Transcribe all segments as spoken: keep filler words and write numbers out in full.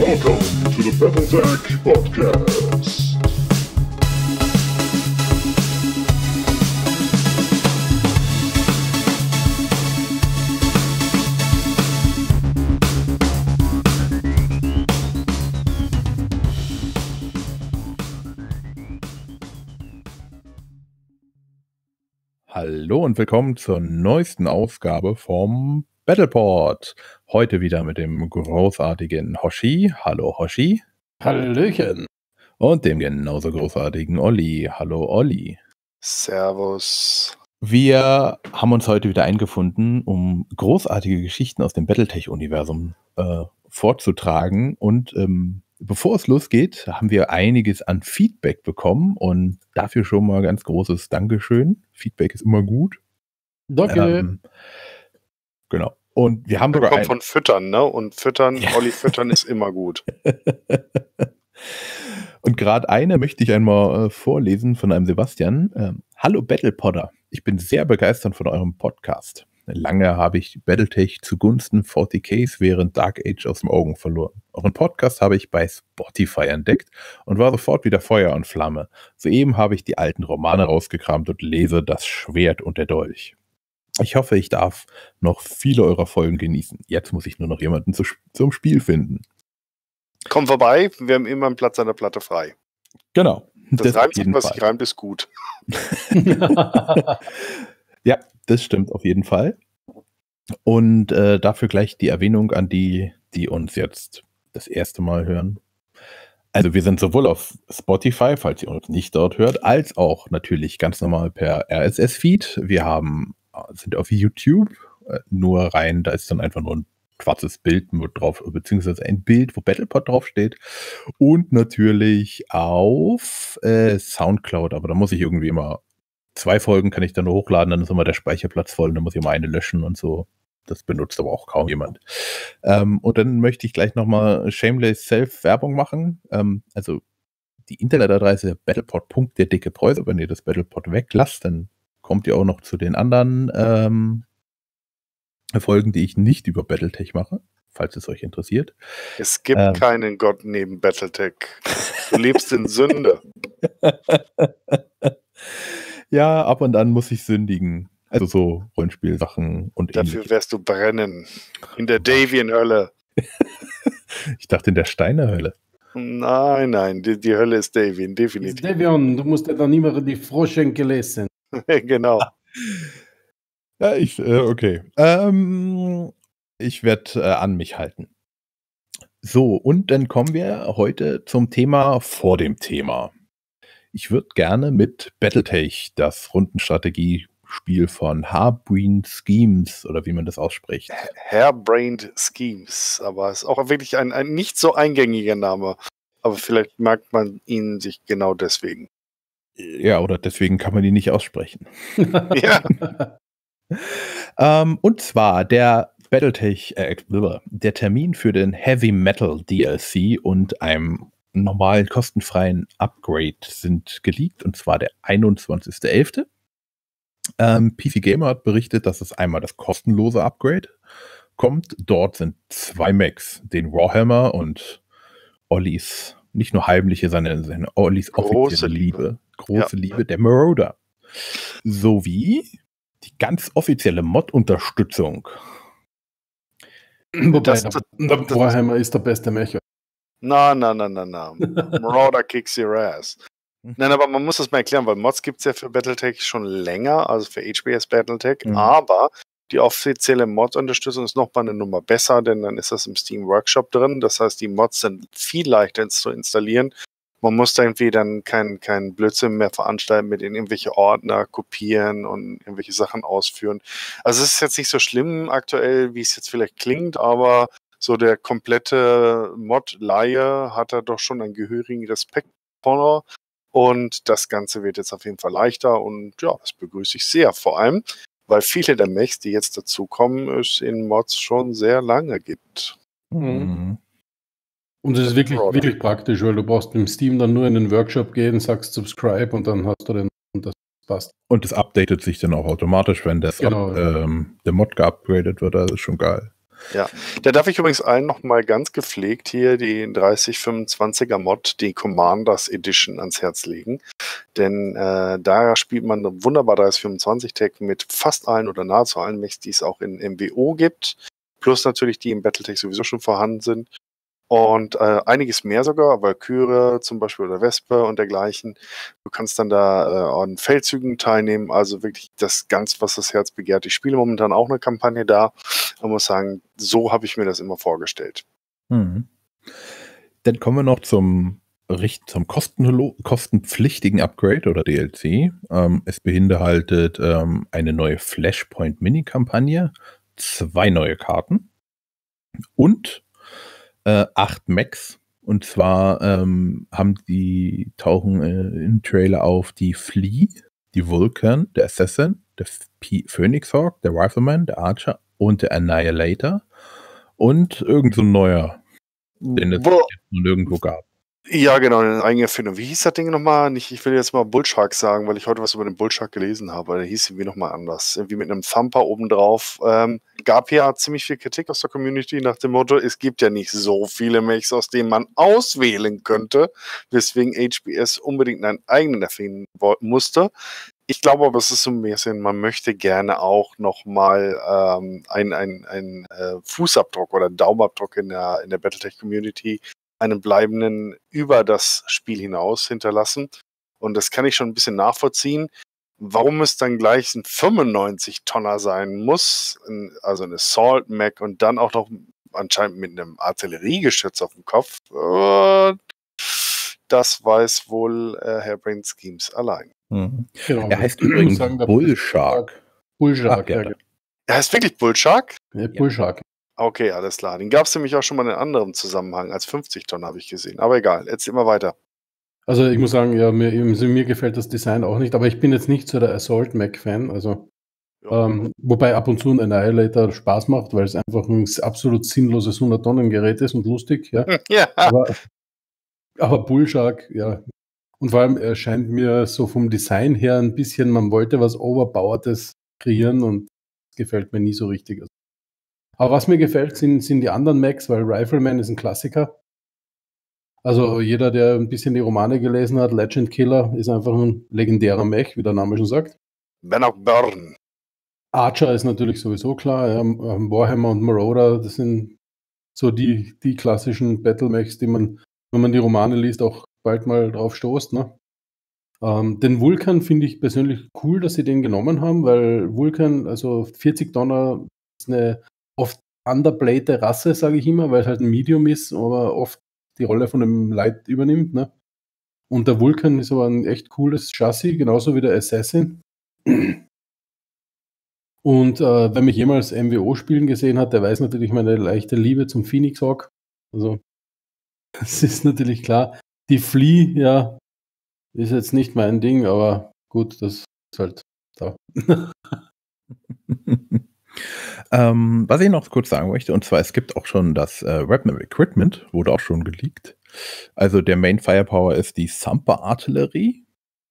Welcome to the Battletech Podcast. Hallo und willkommen zur neuesten Ausgabe vom Battleport. Heute wieder mit dem großartigen Hoshi. Hallo Hoshi. Hallöchen. Und dem genauso großartigen Olli. Hallo Olli. Servus. Wir haben uns heute wieder eingefunden, um großartige Geschichten aus dem Battletech-Universum äh, vorzutragen. Und ähm, bevor es losgeht, haben wir einiges an Feedback bekommen und dafür schon mal ganz großes Dankeschön. Feedback ist immer gut. Danke. Ähm, genau. Und wir haben Das sogar kommt ein von Füttern, ne? Und Füttern, Ja. Olli füttern ist immer gut. Und gerade eine möchte ich einmal äh, vorlesen von einem Sebastian. Ähm, Hallo Battlepodder, ich bin sehr begeistert von eurem Podcast. Lange habe ich Battletech zugunsten vierzig Ks während Dark Age aus den Augen verloren. Euren Podcast habe ich bei Spotify entdeckt und war sofort wieder Feuer und Flamme. Soeben habe ich die alten Romane rausgekramt und lese Das Schwert und der Dolch. Ich hoffe, ich darf noch viele eurer Folgen genießen. Jetzt muss ich nur noch jemanden zu, zum Spiel finden. Komm vorbei, wir haben immer einen Platz an der Platte frei. Genau. Das, auf reimt sich, jeden was Fall. sich reimt, ist gut. Ja, das stimmt auf jeden Fall. Und äh, dafür gleich die Erwähnung an die, die uns jetzt das erste Mal hören. Also wir sind sowohl auf Spotify, falls ihr uns nicht dort hört, als auch natürlich ganz normal per R S S-Feed. Wir haben, sind auf YouTube, äh, nur rein, da ist dann einfach nur ein schwarzes Bild mit drauf, beziehungsweise ein Bild, wo Battlepod draufsteht. Und natürlich auf äh, Soundcloud, aber da muss ich irgendwie immer zwei Folgen kann ich dann nur hochladen, dann ist immer der Speicherplatz voll, dann muss ich immer eine löschen und so. Das benutzt aber auch kaum jemand. Ähm, und dann möchte ich gleich nochmal Shameless Self-Werbung machen. Ähm, also die Internetadresse battlepod punkt der dicke Preuße. Wenn ihr das Battlepod weglasst, dann kommt ihr auch noch zu den anderen ähm, Folgen, die ich nicht über Battletech mache, falls es euch interessiert. Es gibt Ähm. keinen Gott neben Battletech. Du lebst in Sünde. Ja, ab und an muss ich sündigen. Also so Rollenspielsachen und Dafür ähnliches. wirst du brennen. In der Davian-Hölle. Ich dachte in der Steinerhölle. Nein, nein, die, die Hölle ist Davian, Ist definitiv. Devion, du musst ja dann immer die Froschenkel essen. Genau. Ja, ich, äh, okay. Ähm, ich werde äh, an mich halten. So, und dann kommen wir heute zum Thema vor dem Thema. Ich würde gerne mit Battletech, das Rundenstrategiespiel von Harebrained Schemes, oder wie man das ausspricht. Harebrained Schemes. Aber es ist auch wirklich ein, ein nicht so eingängiger Name. Aber vielleicht merkt man ihn sich genau deswegen. Ja, oder deswegen kann man die nicht aussprechen. Ja. Ähm, und zwar der Battletech, äh, der Termin für den Heavy Metal D L C und einem normalen kostenfreien Upgrade sind geleakt, und zwar der einundzwanzigster elfte Ähm, P C Gamer hat berichtet, dass es einmal das kostenlose Upgrade kommt. Dort sind zwei Mechs, den Warhammer und Ollis, nicht nur heimliche, sondern seine Ollis Große offizielle Liebe. Liebe, große Liebe, der Marauder. Sowie die ganz offizielle Mod-Unterstützung. Wobei, Das- der, das- der das- Warhammer ist der beste Mecher. Na, na, na, na, na. Marauder kicks your ass. Nein, aber man muss das mal erklären, weil Mods gibt es ja für Battletech schon länger, also für H B S Battletech, Mhm. aber die offizielle Mod-Unterstützung ist nochmal eine Nummer besser, denn dann ist das im Steam Workshop drin. Das heißt, die Mods sind viel leichter zu installieren. Man muss da irgendwie dann keinen kein Blödsinn mehr veranstalten, mit in irgendwelche Ordner kopieren und irgendwelche Sachen ausführen. Also es ist jetzt nicht so schlimm aktuell, wie es jetzt vielleicht klingt, aber so der komplette Mod-Laie hat da doch schon einen gehörigen Respekt vor. Und das Ganze wird jetzt auf jeden Fall leichter und ja, das begrüße ich sehr. Vor allem, weil viele der Mechs, die jetzt dazukommen, es in Mods schon sehr lange gibt. Mhm. Und es ist wirklich, Marauder. wirklich praktisch, weil du brauchst im Steam dann nur in den Workshop gehen, sagst Subscribe und dann hast du den und das passt. Und es updatet sich dann auch automatisch, wenn das Genau. ähm, der Mod geupgradet wird. Das ist schon geil. Ja, da darf ich übrigens allen noch mal ganz gepflegt hier die dreißig fünfundzwanziger Mod, die Commanders Edition ans Herz legen. Denn äh, da spielt man eine wunderbar dreißig fünfundzwanzig Tech mit fast allen oder nahezu allen Mechs, die es auch in M W O gibt. Plus natürlich die im Battletech sowieso schon vorhanden sind. Und äh, einiges mehr sogar, Valkyrie zum Beispiel oder Vesper und dergleichen. Du kannst dann da äh, an Feldzügen teilnehmen, also wirklich das ganz, was das Herz begehrt. Ich spiele momentan auch eine Kampagne da und muss sagen, so habe ich mir das immer vorgestellt. Mhm. Dann kommen wir noch zum, zum kostenlo- kostenpflichtigen Upgrade oder D L C. Ähm, es beinhaltet ähm, eine neue Flashpoint-Mini-Kampagne, zwei neue Karten und Äh, acht Mechs. Und zwar ähm, haben die, tauchen äh, im Trailer auf die Flea, die Vulcan, der Assassin, der P- Phoenix Hawk, der Rifleman, der Archer und der Annihilator. Und irgend so ein neuer, den es Wo, jetzt nur nirgendwo gab. ja, genau, eine eigene Erfindung. Wie hieß das Ding nochmal? Nicht, ich will jetzt mal Bullshark sagen, weil ich heute was über den Bullshark gelesen habe. Der hieß irgendwie nochmal anders. Irgendwie mit einem Thumper obendrauf. Ähm, gab ja ziemlich viel Kritik aus der Community nach dem Motto, es gibt ja nicht so viele Mechs, aus denen man auswählen könnte, weswegen H B S unbedingt einen eigenen erfinden wo- musste. Ich glaube aber, es ist so ein bisschen, man möchte gerne auch nochmal ähm, einen ein, ein, äh, Fußabdruck oder Daumenabdruck in der, in der Battletech-Community, einen bleibenden über das Spiel hinaus hinterlassen. Und das kann ich schon ein bisschen nachvollziehen. Warum es dann gleich ein fünfundneunzig-Tonner sein muss, ein, also ein Assault Mech und dann auch noch anscheinend mit einem Artilleriegeschütz auf dem Kopf, äh, das weiß wohl äh, Herr Brain Schemes allein. Mhm. Genau. Er heißt Ich muss übrigens sagen, der Bullshark. Bullshark, Ach, ja, ja, da. Er heißt wirklich Bullshark? ja, Bullshark. Okay, alles klar. Den gab es nämlich auch schon mal in einem anderen Zusammenhang als fünfzig Tonnen, habe ich gesehen. Aber egal, jetzt immer weiter. Also ich muss sagen, ja, mir, also mir gefällt das Design auch nicht, aber ich bin jetzt nicht so der Assault Mech-Fan. Also, Ja. ähm, wobei ab und zu ein Annihilator Spaß macht, weil es einfach ein absolut sinnloses hundert-Tonnen-Gerät ist und lustig, ja. Ja. Aber, aber Bullshark, ja. Und vor allem erscheint mir so vom Design her ein bisschen, man wollte was Overpowertes kreieren und das gefällt mir nie so richtig. Aber was mir gefällt, sind, sind die anderen Mechs, weil Rifleman ist ein Klassiker. Also jeder, der ein bisschen die Romane gelesen hat, Legend Killer ist einfach ein legendärer Mech, wie der Name schon sagt. Bannock Burn. Archer ist natürlich sowieso klar, ja, Warhammer und Marauder, das sind so die, die klassischen Battle-Mechs, die man, wenn man die Romane liest, auch bald mal drauf stoßt. Ne? Ähm, den Vulkan finde ich persönlich cool, dass sie den genommen haben, weil Vulkan, also vierzig Tonner, ist eine oft underplayte Rasse, sage ich immer, weil es halt ein Medium ist, aber oft die Rolle von einem Light übernimmt. Ne? Und der Vulkan ist aber ein echt cooles Chassis, genauso wie der Assassin. Und äh, wer mich jemals M W O spielen gesehen hat, der weiß natürlich meine leichte Liebe zum Phoenix Hawk. Also, das ist natürlich klar. Die Flea, ja, ist jetzt nicht mein Ding, aber gut, das ist halt da. ähm, was ich noch kurz sagen möchte, und zwar, es gibt auch schon das äh, Weapon Equipment, wurde auch schon geleakt. Also der Main Firepower ist die Sumper Artillerie.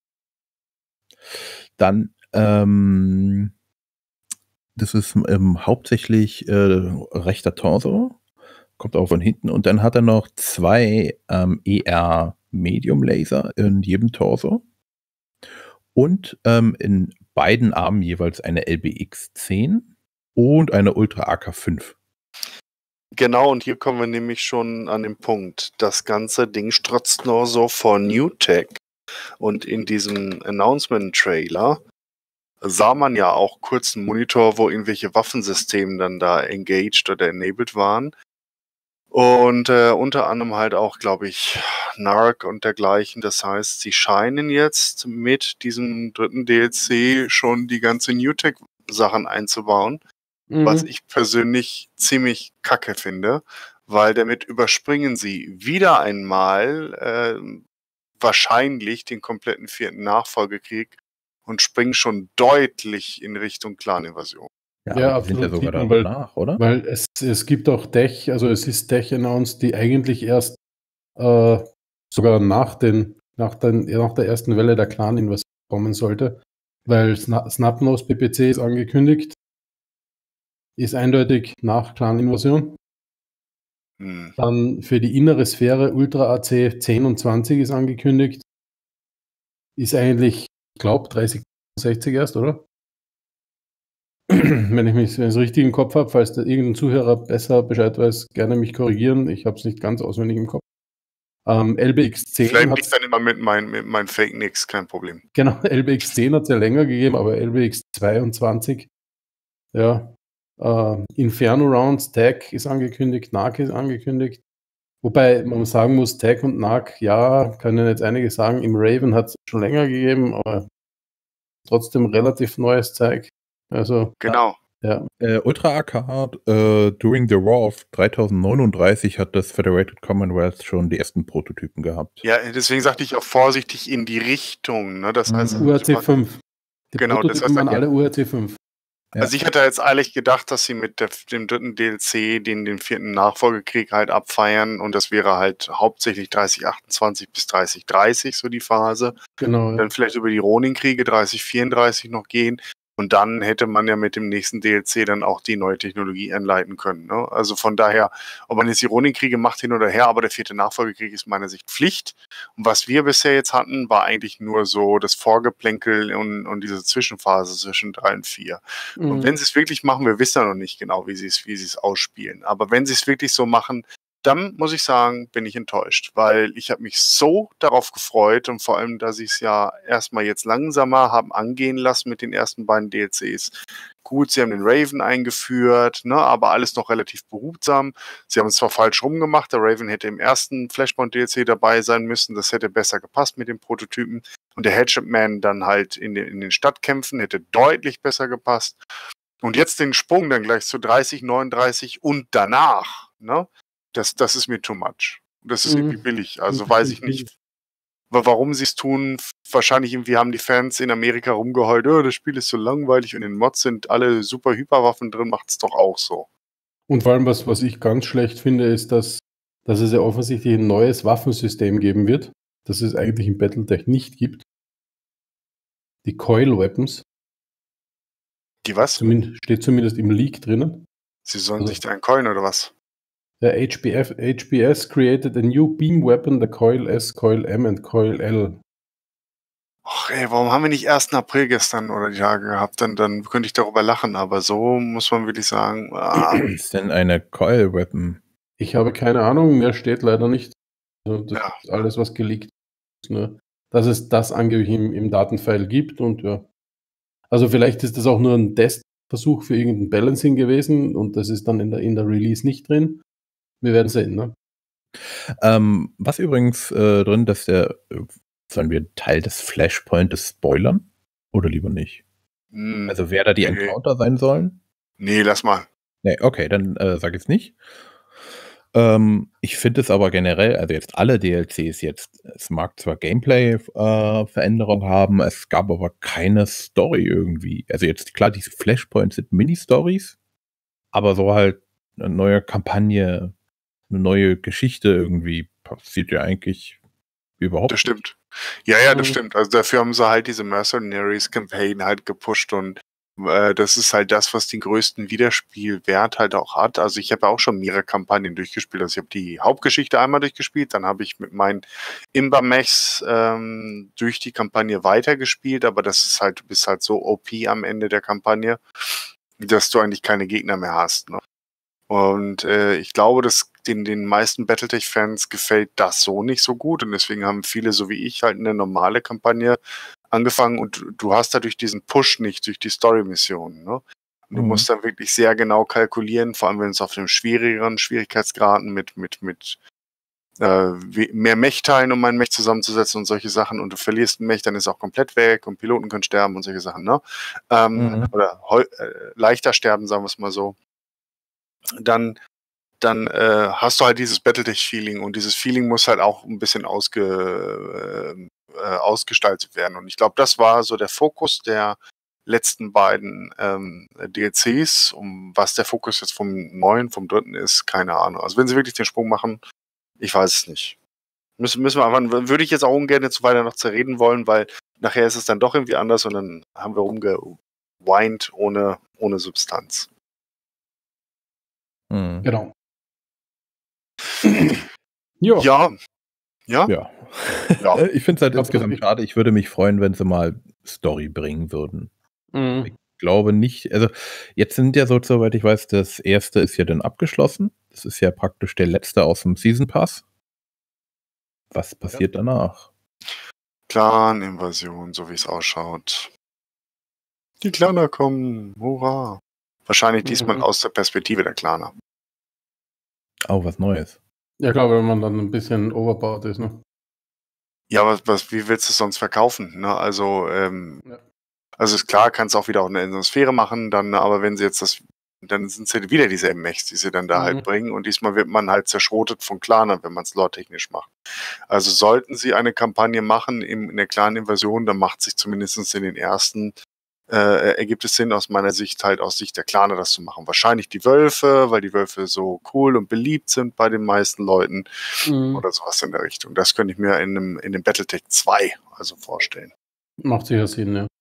Dann, ähm, das ist ähm, hauptsächlich äh, rechter Torso, kommt auch von hinten. Und dann hat er noch zwei ähm, E R Medium Laser in jedem Torso. Und ähm, in beiden Armen jeweils eine L B X zehn und eine Ultra A K fünf. Genau, und hier kommen wir nämlich schon an den Punkt. Das ganze Ding strotzt nur so vor New Tech. Und in diesem Announcement-Trailer sah man ja auch kurz einen Monitor, wo irgendwelche Waffensysteme dann da engaged oder enabled waren. Und äh, unter anderem halt auch, glaube ich, Narc und dergleichen. Das heißt, sie scheinen jetzt mit diesem dritten D L C schon die ganze New Tech-Sachen einzubauen. Mhm. Was ich persönlich ziemlich kacke finde, weil damit überspringen sie wieder einmal äh, wahrscheinlich den kompletten vierten Nachfolgekrieg und springen schon deutlich in Richtung Clan-Invasion. Ja, Ja, aber die sind ja absolut, sogar sieht man, danach, oder? Weil es, es gibt auch Tech, also es ist Tech announced, die eigentlich erst äh, sogar nach, den, nach, den, nach der ersten Welle der Clan-Invasion kommen sollte, weil Sna Snapnose P P C ist angekündigt. ist eindeutig nach Clan-Invasion. Hm. Dann für die innere Sphäre Ultra A C zehn und zwanzig ist angekündigt. Ist eigentlich, ich glaube, dreißig sechzig erst, oder? Wenn ich mich wenn ich's richtig im Kopf habe, falls da irgendein Zuhörer besser Bescheid weiß, gerne mich korrigieren. Ich habe es nicht ganz auswendig im Kopf. Ähm, L B X zehn Vielleicht hat liegt dann immer mit meinen mit meinen Fake Nix, kein Problem. genau, L B X zehn hat es ja länger gegeben, aber L B X zweiundzwanzig, ja, äh, Inferno Rounds, Tag ist angekündigt, N A C ist angekündigt. Wobei man sagen muss, Tag und N A C, ja, können jetzt einige sagen, im Raven hat es schon länger gegeben, aber trotzdem relativ neues Zeug. Also, Genau. ja, Äh, Ultra Arcade, äh, during the War of dreitausendneununddreißig hat das Federated Commonwealth schon die ersten Prototypen gehabt. Ja, deswegen sagte ich auch vorsichtig in die Richtung. Ne? Das heißt, Mhm. U R C fünf. Die Genau, das Prototypen heißt, waren ja. alle U R C fünf. Ja. Also ich hatte jetzt eigentlich gedacht, dass sie mit der, dem dritten D L C den, den vierten Nachfolgekrieg halt abfeiern und das wäre halt hauptsächlich dreißig achtundzwanzig bis dreißig dreißig so die Phase. Genau, ja. Dann vielleicht über die Ronin-Kriege dreißig vierunddreißig noch gehen und dann hätte man ja mit dem nächsten D L C dann auch die neue Technologie einleiten können. Ne? Also von daher, ob man jetzt die Ronin-Kriege macht hin oder her, aber der vierte Nachfolgekrieg ist meiner Sicht Pflicht. Und was wir bisher jetzt hatten, war eigentlich nur so das Vorgeplänkel und, und diese Zwischenphase zwischen drei und vier. Mhm. Und wenn sie es wirklich machen, wir wissen ja noch nicht genau, wie sie es, wie sie es ausspielen. Aber wenn sie es wirklich so machen, dann muss ich sagen, bin ich enttäuscht, weil ich habe mich so darauf gefreut und vor allem, dass sie es ja erstmal jetzt langsamer haben angehen lassen mit den ersten beiden D L Cs. Gut, sie haben den Raven eingeführt, ne, aber alles noch relativ behutsam. Sie haben es zwar falsch rumgemacht, der Raven hätte im ersten Flashpoint D L C dabei sein müssen, das hätte besser gepasst mit den Prototypen. Und der Headship Man dann halt in den, in den Stadtkämpfen hätte deutlich besser gepasst. Und jetzt den Sprung dann gleich zu dreißig, neununddreißig und danach, ne? Das, das ist mir too much. Das ist Mhm. irgendwie billig. Also weiß ich nicht, wa- warum sie es tun. Wahrscheinlich irgendwie haben die Fans in Amerika rumgeheult, oh, das Spiel ist so langweilig und in den Mods sind alle super Hyperwaffen drin, macht es doch auch so. Und vor allem, was, was ich ganz schlecht finde, ist, dass, dass es ja offensichtlich ein neues Waffensystem geben wird, das es eigentlich im Battletech nicht gibt. Die Coil Weapons. Die was? Zumindest, steht zumindest im Leak drinnen. Sie sollen Also- sich da einen coin oder was? Der H B F, H B S created a new beam weapon, the Coil S, Coil M and Coil L. Ach ey, warum haben wir nicht ersten April gestern oder die Tage gehabt? Dann, dann könnte ich darüber lachen, aber so muss man wirklich sagen, ah, Was ist denn eine Coil Weapon? Ich habe keine Ahnung, mehr steht leider nicht. Also das Ja. ist alles, was geleakt ist. Ne? Dass es das angeblich im, im Datenfile gibt und ja. Also vielleicht ist das auch nur ein Testversuch für irgendein Balancing gewesen und das ist dann in der, in der Release nicht drin. Wir werden sehen, ne? Ähm, was übrigens äh, drin, dass der, äh, sollen wir Teil des Flashpoints spoilern? Oder lieber nicht? hm, Also wer da die Nee. Encounter sein sollen? nee, lass mal. Nee, okay, dann äh, sag ich es nicht. Ähm, ich finde es aber generell, also jetzt alle D L Cs jetzt, es mag zwar Gameplay-Veränderungen haben, es gab aber keine Story irgendwie. Also jetzt klar, diese Flashpoints sind Mini-Stories, aber so halt eine neue Kampagne, eine neue Geschichte irgendwie passiert ja eigentlich überhaupt Das stimmt. Ja, ja, das Mhm. stimmt. Also dafür haben sie halt diese Mercenaries Campaign halt gepusht und äh, das ist halt das, was den größten Wiederspielwert halt auch hat. Also ich habe ja auch schon mehrere Kampagnen durchgespielt. Also ich habe die Hauptgeschichte einmal durchgespielt, dann habe ich mit meinen Imba-Mechs ähm, durch die Kampagne weitergespielt, aber das ist halt, du bist halt so O P am Ende der Kampagne, dass du eigentlich keine Gegner mehr hast. Ne? Und äh, ich glaube, dass den, den meisten Battletech-Fans gefällt das so nicht so gut und deswegen haben viele, so wie ich, halt eine normale Kampagne angefangen und du- du hast dadurch diesen Push nicht durch die Story-Missionen. Ne? Und du Mhm. musst dann wirklich sehr genau kalkulieren, vor allem wenn es auf einem schwierigeren Schwierigkeitsgraden mit, mit, mit äh, we- mehr Mech-Teilen, um einen Mech zusammenzusetzen und solche Sachen und du verlierst einen Mech, dann ist er auch komplett weg und Piloten können sterben und solche Sachen. Ne? Ähm, Mhm. Oder heu- äh, leichter sterben, sagen wir es mal so. Dann dann äh, hast du halt dieses Battletech-Feeling und dieses Feeling muss halt auch ein bisschen ausge, äh, äh, ausgestaltet werden. Und ich glaube, das war so der Fokus der letzten beiden ähm, D L Cs. Um was der Fokus jetzt vom neuen, vom dritten ist, keine Ahnung. Also wenn sie wirklich den Sprung machen, ich weiß es nicht. Müssen, müssen wir einfach, würde ich jetzt auch ungern zu weiter noch zerreden wollen, weil nachher ist es dann doch irgendwie anders und dann haben wir rumgeweint ohne, ohne Substanz. Mhm. Genau. ja. Ja, ja, Ja. Ja. Äh, Ich finde es halt Aber insgesamt ich- schade. Ich würde mich freuen, wenn sie mal Story bringen würden. Mhm. Ich glaube nicht, also jetzt sind ja so, soweit ich weiß, das erste ist ja dann abgeschlossen. Das ist ja praktisch der letzte aus dem Season Pass. Was passiert danach? Clan-Invasion, so wie es ausschaut. Die Claner kommen, hurra. Wahrscheinlich diesmal Mhm. aus der Perspektive der Claner. Oh, was Neues. Ja, klar, wenn man dann ein bisschen overpowered ist. Ne? Ja, was, was, wie willst du es sonst verkaufen? Ne? Also, ähm, Ja. also ist klar, kannst auch wieder auch eine Sphäre machen, dann, aber wenn sie jetzt das, dann sind es ja wieder dieselben Mechs, die sie dann da Mhm. halt bringen und diesmal wird man halt zerschrotet von Clanern, wenn man es lore-technisch macht. Also sollten sie eine Kampagne machen in, in der Clan-Invasion, dann macht sich zumindest in den ersten äh, ergibt es Sinn aus meiner Sicht halt aus Sicht der Claner das zu machen. Wahrscheinlich die Wölfe, weil die Wölfe so cool und beliebt sind bei den meisten Leuten Mhm. oder sowas in der Richtung. Das könnte ich mir in einem in dem Battletech zwei also vorstellen. Macht sicher Sinn, ja.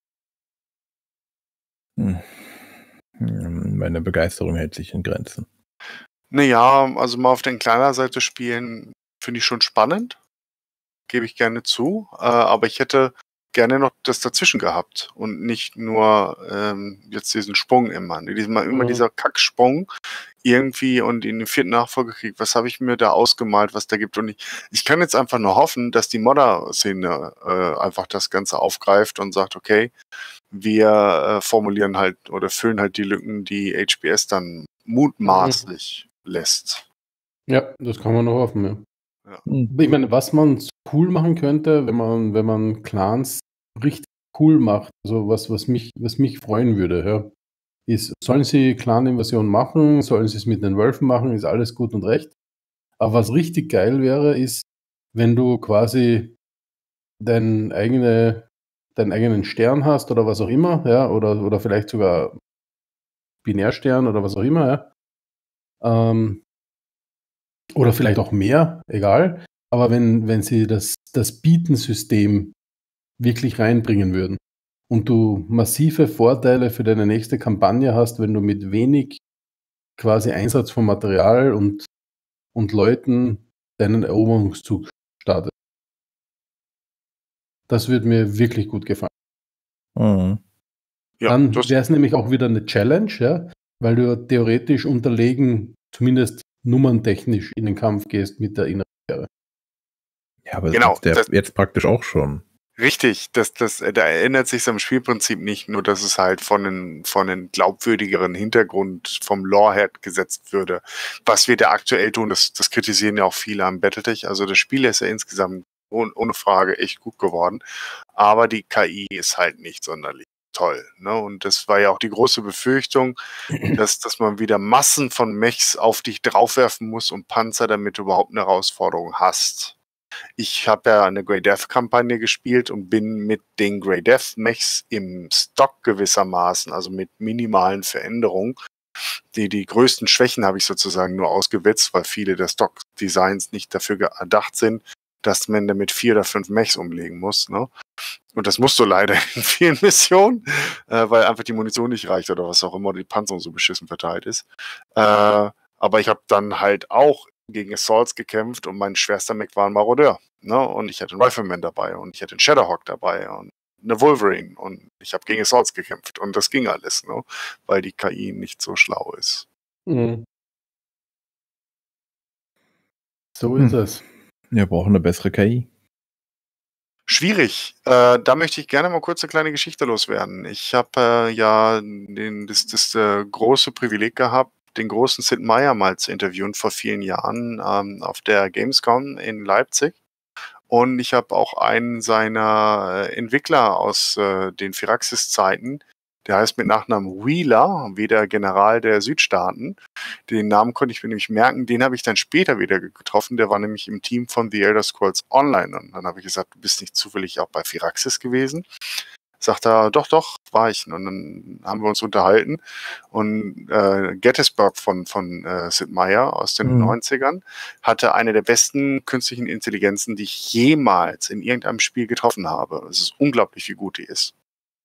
Hm. Hm, Meine Begeisterung hält sich in Grenzen. Naja, also mal auf der Kleiner-Seite spielen, finde ich schon spannend. Gebe ich gerne zu. Äh, aber ich hätte gerne noch das dazwischen gehabt und nicht nur ähm, jetzt diesen Sprung immer. Diesmal immer Mhm. dieser Kacksprung irgendwie und in den vierten Nachfolgekrieg. Was habe ich mir da ausgemalt, was da gibt? Und ich, ich kann jetzt einfach nur hoffen, dass die Modder-Szene äh, einfach das Ganze aufgreift und sagt, okay, wir äh, formulieren halt oder füllen halt die Lücken, die H B S dann mutmaßlich lässt. Ja, das kann man noch hoffen, ja. Hm. Ich meine, was man cool machen könnte, wenn man, wenn man Clans richtig cool macht, also was, was mich, was mich freuen würde, ja, ist, sollen sie Clan-Invasion machen, sollen sie es mit den Wölfen machen, ist alles gut und recht. Aber was richtig geil wäre, ist, wenn du quasi dein eigene, deinen eigenen Stern hast oder was auch immer, ja, oder, oder vielleicht sogar Binärstern oder was auch immer, ja. Ähm, oder vielleicht auch mehr, egal. Aber wenn, wenn sie das, das Bietensystem wirklich reinbringen würden und du massive Vorteile für deine nächste Kampagne hast, wenn du mit wenig quasi Einsatz von Material und, und Leuten deinen Eroberungszug startest. Das würde mir wirklich gut gefallen. Mhm. Ja, Dann das, wäre es nämlich auch wieder eine Challenge, ja, weil du theoretisch unterlegen, zumindest nummerntechnisch in den Kampf gehst mit der inneren Sphäre. Ja, aber Genau, das ist der das- jetzt praktisch auch schon. richtig, das, das, da ändert sich am Spielprinzip nicht, nur dass es halt von einem von einem glaubwürdigeren Hintergrund vom Lore her gesetzt würde. Was wir da aktuell tun, das, das kritisieren ja auch viele am Battletech. Also das Spiel ist ja insgesamt ohne, ohne Frage echt gut geworden, aber die K I ist halt nicht sonderlich toll. Ne? Und das war ja auch die große Befürchtung, dass, dass man wieder Massen von Mechs auf dich draufwerfen muss und Panzer, damit du überhaupt eine Herausforderung hast. Ich habe ja eine Grey Death-Kampagne gespielt und bin mit den Grey Death-Mechs im Stock gewissermaßen, also mit minimalen Veränderungen. Die, die größten Schwächen habe ich sozusagen nur ausgewetzt, weil viele der Stock-Designs nicht dafür gedacht sind, dass man damit vier oder fünf Mechs umlegen muss. Ne? Und das musst du leider in vielen Missionen, äh, weil einfach die Munition nicht reicht oder was auch immer, oder die Panzerung so beschissen verteilt ist. Äh, aber ich habe dann halt auch gegen Assaults gekämpft und mein schwerster Mech war ein Marodeur. Ne? Und ich hatte einen Rifleman dabei und ich hatte einen Shadowhawk dabei und eine Wolverine und ich habe gegen Assaults gekämpft und das ging alles, ne? Weil die K I nicht so schlau ist. Mhm. So Hm. ist es. Wir brauchen eine bessere K I. Schwierig. Äh, da möchte ich gerne mal kurz eine kleine Geschichte loswerden. Ich habe äh, ja den, das, das äh, große Privileg gehabt, den großen Sid Meier mal zu interviewen vor vielen Jahren ähm, auf der Gamescom in Leipzig. Und ich habe auch einen seiner äh, Entwickler aus äh, den Firaxis-Zeiten, der heißt mit Nachnamen Wheeler, wie der General der Südstaaten. Den Namen konnte ich mir nämlich merken, den habe ich dann später wieder getroffen, der war nämlich im Team von The Elder Scrolls Online. Und dann habe ich gesagt, du bist nicht zufällig auch bei Firaxis gewesen? Sagt er, doch, doch, war ich. Und dann haben wir uns unterhalten. Und äh, Gettysburg von, von äh, Sid Meier aus den Mhm. neunzigern hatte eine der besten künstlichen Intelligenzen, die ich jemals in irgendeinem Spiel getroffen habe. Es ist unglaublich, wie gut die ist.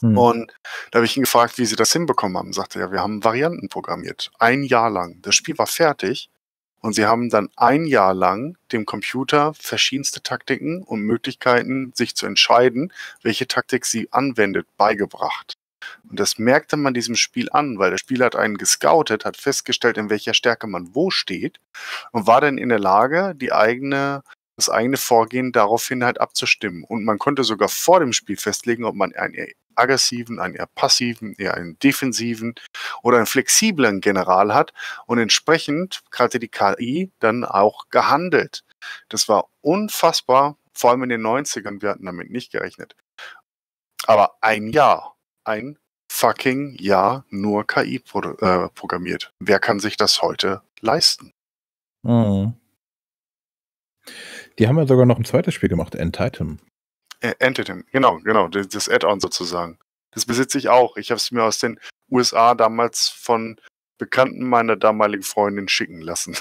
Hm. Und da habe ich ihn gefragt, wie sie das hinbekommen haben. Sagte er, ja, wir haben Varianten programmiert. Ein Jahr lang. Das Spiel war fertig. Und sie haben dann ein Jahr lang dem Computer verschiedenste Taktiken und Möglichkeiten, sich zu entscheiden, welche Taktik sie anwendet, beigebracht. Und das merkte man diesem Spiel an, weil der Spieler hat einen gescoutet, hat festgestellt, in welcher Stärke man wo steht und war dann in der Lage, die eigene, das eigene Vorgehen daraufhin halt abzustimmen. Und man konnte sogar vor dem Spiel festlegen, ob man einen eher aggressiven, einen eher passiven, eher einen defensiven oder einen flexiblen General hat und entsprechend hatte die K I dann auch gehandelt. Das war unfassbar, vor allem in den neunzigern, wir hatten damit nicht gerechnet. Aber ein Jahr, ein fucking Jahr nur K I pro, äh, programmiert. Wer kann sich das heute leisten? Mhm. Die haben ja sogar noch ein zweites Spiel gemacht, Antietam. Äh, Antietam, genau, genau, das, das Add-on sozusagen. Das besitze ich auch. Ich habe es mir aus den U S A damals von Bekannten meiner damaligen Freundin schicken lassen.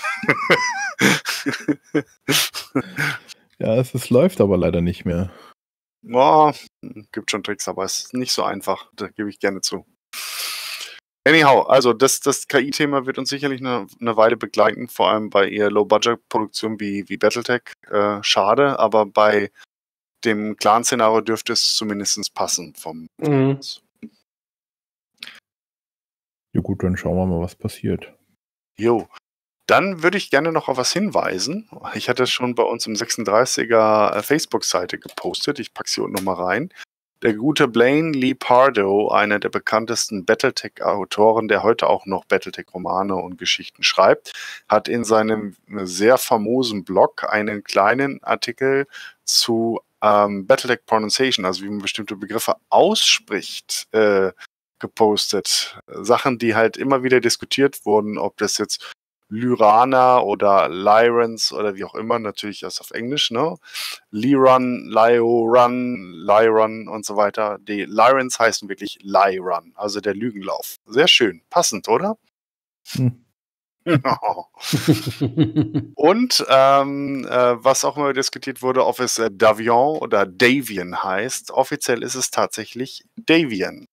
Ja, es, es läuft aber leider nicht mehr. Oh, gibt schon Tricks, aber es ist nicht so einfach. Da gebe ich gerne zu. Anyhow, also das, das K I-Thema wird uns sicherlich eine, eine Weile begleiten, vor allem bei eher Low-Budget-Produktionen wie, wie Battletech. Äh, schade, aber bei dem Clan-Szenario dürfte es zumindest passen. Vom Mhm. Ja gut, dann schauen wir mal, was passiert. Jo. Dann würde ich gerne noch auf was hinweisen. Ich hatte es schon bei uns im sechsunddreißiger Facebook-Seite gepostet. Ich packe es hier unten nochmal rein. Der gute Blaine Lee Pardo, einer der bekanntesten Battletech-Autoren, der heute auch noch Battletech-Romane und Geschichten schreibt, hat in seinem sehr famosen Blog einen kleinen Artikel zu ähm, Battletech Pronunciation, also wie man bestimmte Begriffe ausspricht, äh, gepostet. Sachen, die halt immer wieder diskutiert wurden, ob das jetzt Lyraner oder Lyrans oder wie auch immer, natürlich erst auf Englisch, ne? Lyran, Lyorun, Lyran und so weiter. Die Lyrans heißen wirklich Lyran, also der Lügenlauf. Sehr schön, passend, oder? Hm. Und ähm, äh, was auch immer diskutiert wurde, ob es äh, Davion oder Davian heißt. Offiziell ist es tatsächlich Davian.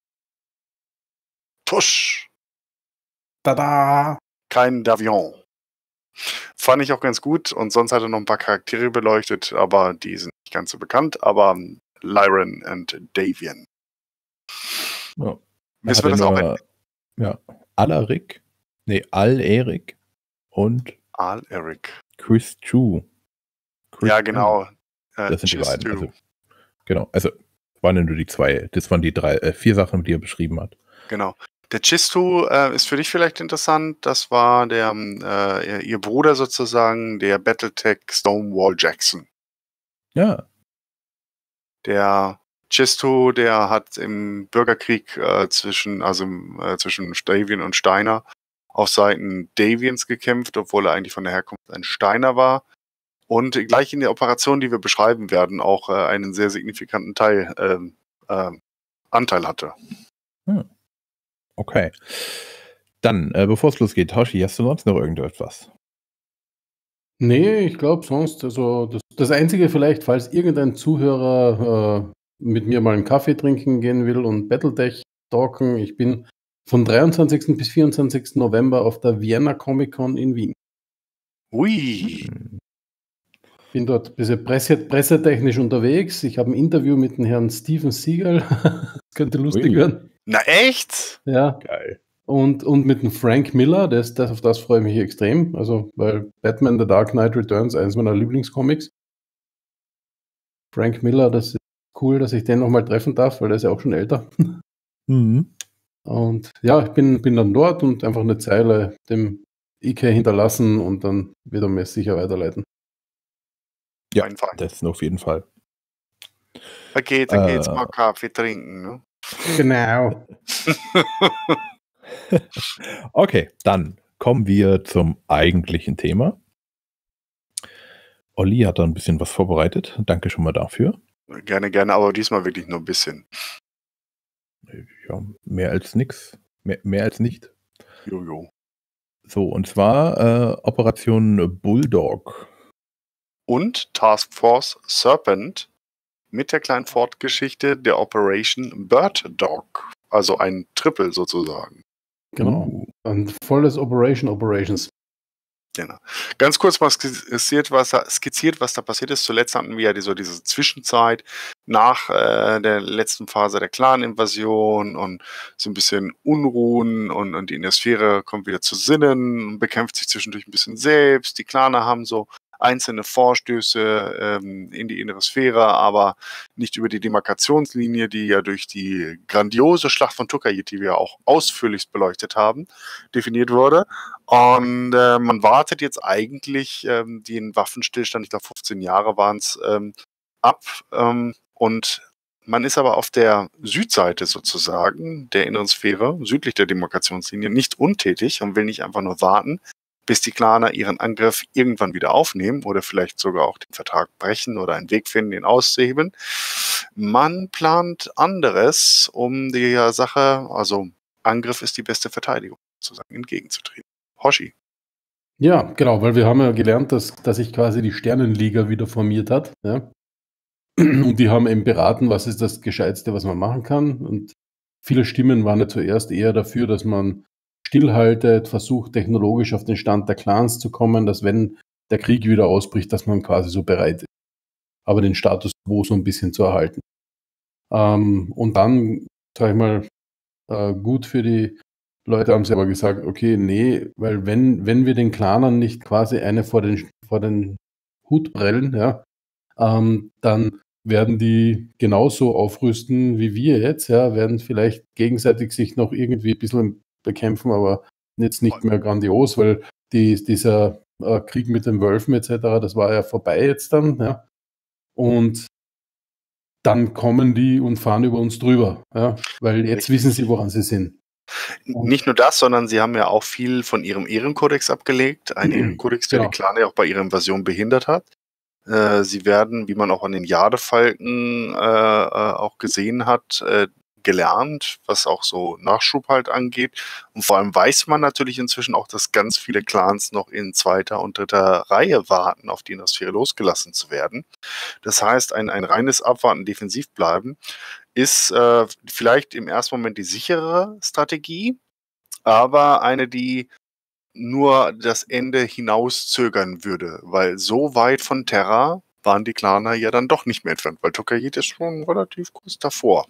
Tusch! Tada! Kein Davion. Fand ich auch ganz gut und sonst hat er noch ein paar Charaktere beleuchtet, aber die sind nicht ganz so bekannt, aber Lyran und Davian. Ja. Wissen wir das auch? Nur, ja, Alaric, nee, Al-Erik und Al-Erik. Chris Chu. Chris Ja, Chu. genau. Äh, Das sind die Chris beiden. Chu. Also, genau, also waren ja nur die zwei. Das waren die drei, äh, vier Sachen, die er beschrieben hat. Genau. Der Chistu äh, ist für dich vielleicht interessant. Das war der äh, ihr Bruder sozusagen, der Battletech Stonewall Jackson. Ja. Der Chistu, der hat im Bürgerkrieg äh, zwischen, also äh, zwischen Davian und Steiner auf Seiten Davians gekämpft, obwohl er eigentlich von der Herkunft ein Steiner war. Und gleich in der Operation, die wir beschreiben werden, auch äh, einen sehr signifikanten Teil, äh, äh, Anteil hatte. Hm. Okay. Dann, äh, bevor es losgeht, Hoshi, hast du sonst noch irgendetwas? Nee, ich glaube sonst, also das, das Einzige vielleicht, falls irgendein Zuhörer äh, mit mir mal einen Kaffee trinken gehen will und Battletech talken, ich bin von dreiundzwanzigsten bis vierundzwanzigsten November auf der Vienna Comic Con in Wien. Ui. Hm. Bin dort ein bisschen presse, pressetechnisch unterwegs. Ich habe ein Interview mit dem Herrn Steven Seagal. Das könnte lustig Ui. werden. Na echt? Ja. Geil. Und, und mit dem Frank Miller, das, das, auf das freue ich mich extrem. Also, weil Batman The Dark Knight Returns eines meiner Lieblingscomics. Frank Miller, das ist cool, dass ich den nochmal treffen darf, weil der ist ja auch schon älter. Mhm. Und ja, ich bin, bin dann dort und einfach eine Zeile dem I K hinterlassen und dann wird er mir sicher weiterleiten. Ja, Auf jeden Fall. das auf jeden Fall. Da geht, dann geht's Äh. mal Kaffee trinken, ne? Genau. Okay, dann kommen wir zum eigentlichen Thema. Olli hat da ein bisschen was vorbereitet. Danke schon mal dafür. Gerne, gerne, aber diesmal wirklich nur ein bisschen. Ja, mehr als nix. Mehr, mehr als nicht. Jojo. So, und zwar äh, Operation Bulldog. Und Task Force Serpent mit der kleinen Fortgeschichte der Operation Bird Dog. Also ein Triple sozusagen. Genau. Ein volles Operation Operations. Genau. Ganz kurz mal skizziert, was da, skizziert, was da passiert ist. Zuletzt hatten wir ja die, so diese Zwischenzeit nach äh, der letzten Phase der Clan-Invasion und so ein bisschen Unruhen und, und die Innersphäre kommt wieder zu Sinnen, bekämpft sich zwischendurch ein bisschen selbst. Die Claner haben so einzelne Vorstöße ähm, in die innere Sphäre, aber nicht über die Demarkationslinie, die ja durch die grandiose Schlacht von Tokayit, die wir auch ausführlichst beleuchtet haben, definiert wurde. Und äh, man wartet jetzt eigentlich ähm, den Waffenstillstand, ich glaube fünfzehn Jahre waren es, ähm, ab. Ähm, und man ist aber auf der Südseite sozusagen der inneren Sphäre, südlich der Demarkationslinie, nicht untätig und will nicht einfach nur warten, bis die Claner ihren Angriff irgendwann wieder aufnehmen oder vielleicht sogar auch den Vertrag brechen oder einen Weg finden, ihn auszuhebeln. Man plant anderes, um der Sache, also Angriff ist die beste Verteidigung, sozusagen entgegenzutreten. Hoshi. Ja, genau, weil wir haben ja gelernt, dass, dass sich quasi die Sternenliga wieder formiert hat. Ja? Und die haben eben beraten, was ist das Gescheitste, was man machen kann. Und viele Stimmen waren ja zuerst eher dafür, dass man stillhaltet, versucht technologisch auf den Stand der Clans zu kommen, dass wenn der Krieg wieder ausbricht, dass man quasi so bereit ist, aber den Status quo so ein bisschen zu erhalten. Ähm, und dann, sag ich mal, äh, gut für die Leute haben sie aber gesagt, okay, nee, weil wenn, wenn wir den Clanern nicht quasi eine vor den, vor den Hut prellen, ja, ähm, dann werden die genauso aufrüsten wie wir jetzt, ja, werden vielleicht gegenseitig sich noch irgendwie ein bisschen bekämpfen, aber jetzt nicht mehr grandios, weil die, dieser äh, Krieg mit den Wölfen et cetera, das war ja vorbei jetzt dann, ja. Und dann kommen die und fahren über uns drüber, ja, weil jetzt Richtig. wissen sie, woran sie sind. Nicht nur das, sondern sie haben ja auch viel von ihrem Ehrenkodex abgelegt. Ein Ehrenkodex, der Genau. die Claner ja auch bei ihrer Invasion behindert hat. Äh, sie werden, wie man auch an den Jadefalken äh, äh, auch gesehen hat, äh, gelernt, was auch so Nachschub halt angeht. Und vor allem weiß man natürlich inzwischen auch, dass ganz viele Clans noch in zweiter und dritter Reihe warten, auf die Innersphäre losgelassen zu werden. Das heißt, ein, ein reines Abwarten, defensiv bleiben, ist äh, vielleicht im ersten Moment die sichere Strategie, aber eine, die nur das Ende hinauszögern würde, weil so weit von Terra waren die Claner ja dann doch nicht mehr entfernt, weil Tokayit ist schon relativ kurz davor.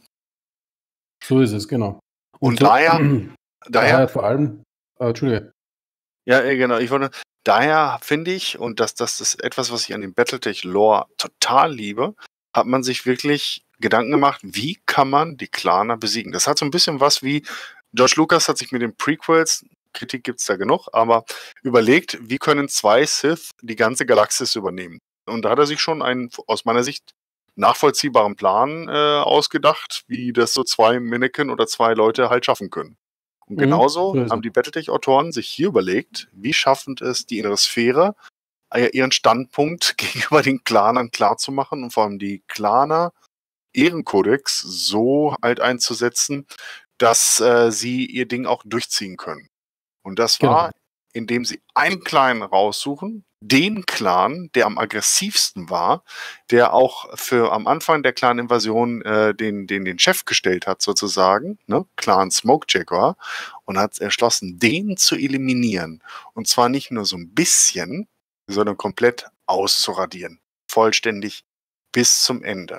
So ist es, genau. Und so- daher, daher daher, vor allem, äh, Entschuldige, ja, äh, genau, ich wollte, daher finde ich, und das, das ist etwas, was ich an dem Battletech-Lore total liebe, hat man sich wirklich Gedanken gemacht, wie kann man die Claner besiegen. Das hat so ein bisschen was wie, George Lucas hat sich mit den Prequels, Kritik gibt es da genug, aber überlegt, wie können zwei Sith die ganze Galaxis übernehmen. Und da hat er sich schon einen, aus meiner Sicht, nachvollziehbaren Plan äh, ausgedacht, wie das so zwei Mannequin oder zwei Leute halt schaffen können. Und Mhm, genauso so ist haben es. die Battletech-Autoren sich hier überlegt, wie schaffen es die innere Sphäre, äh, ihren Standpunkt gegenüber den Clanern klarzumachen und vor allem die Claner Ehrenkodex so halt einzusetzen, dass äh, sie ihr Ding auch durchziehen können. Und das war, Genau. indem sie einen Clan raussuchen, den Clan, der am aggressivsten war, der auch für am Anfang der Clan-Invasion äh, den, den, den Chef gestellt hat, sozusagen, ne? Clan Smoke Jaguar, und hat entschlossen, den zu eliminieren. Und zwar nicht nur so ein bisschen, sondern komplett auszuradieren. Vollständig bis zum Ende.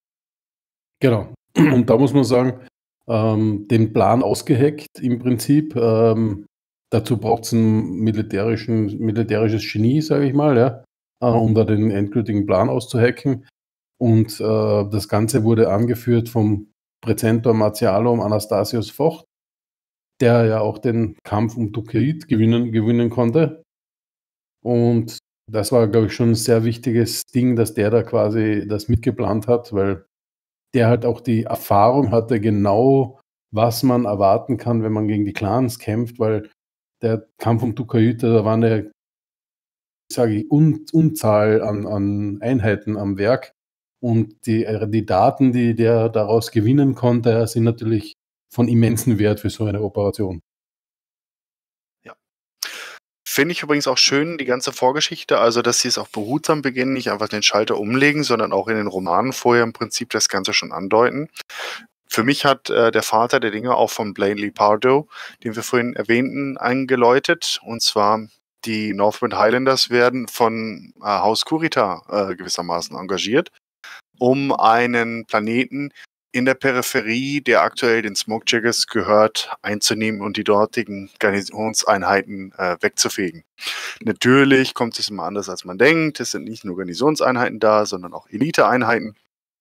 Genau. Und da muss man sagen, ähm, den Plan ausgeheckt im Prinzip. Ähm, dazu braucht es ein militärischen, militärisches Genie, sage ich mal, ja, äh, um da den endgültigen Plan auszuhacken. Und äh, das Ganze wurde angeführt vom Präzentor Martialum Anastasius Vocht, der ja auch den Kampf um Tokayit gewinnen, gewinnen konnte. Und das war, glaube ich, schon ein sehr wichtiges Ding, dass der da quasi das mitgeplant hat, weil der halt auch die Erfahrung hatte, genau was man erwarten kann, wenn man gegen die Clans kämpft, weil der Kampf um Tokayit, da war eine, sage ich, Un Unzahl an, an Einheiten am Werk. Und die, äh, die Daten, die der daraus gewinnen konnte, sind natürlich von immensem Wert für so eine Operation. Finde ich übrigens auch schön, die ganze Vorgeschichte, also dass sie es auch behutsam beginnen, nicht einfach den Schalter umlegen, sondern auch in den Romanen vorher im Prinzip das Ganze schon andeuten. Für mich hat äh, der Vater der Dinge auch von Blanley Pardoe, den wir vorhin erwähnten, eingeläutet. Und zwar die Northwind Highlanders werden von äh, Haus Kurita äh, gewissermaßen engagiert, um einen Planeten in der Peripherie, der aktuell den Smokejaggers gehört, einzunehmen und die dortigen Garnisonseinheiten äh, wegzufegen. Natürlich kommt es immer anders, als man denkt. Es sind nicht nur Garnisonseinheiten da, sondern auch Eliteeinheiten.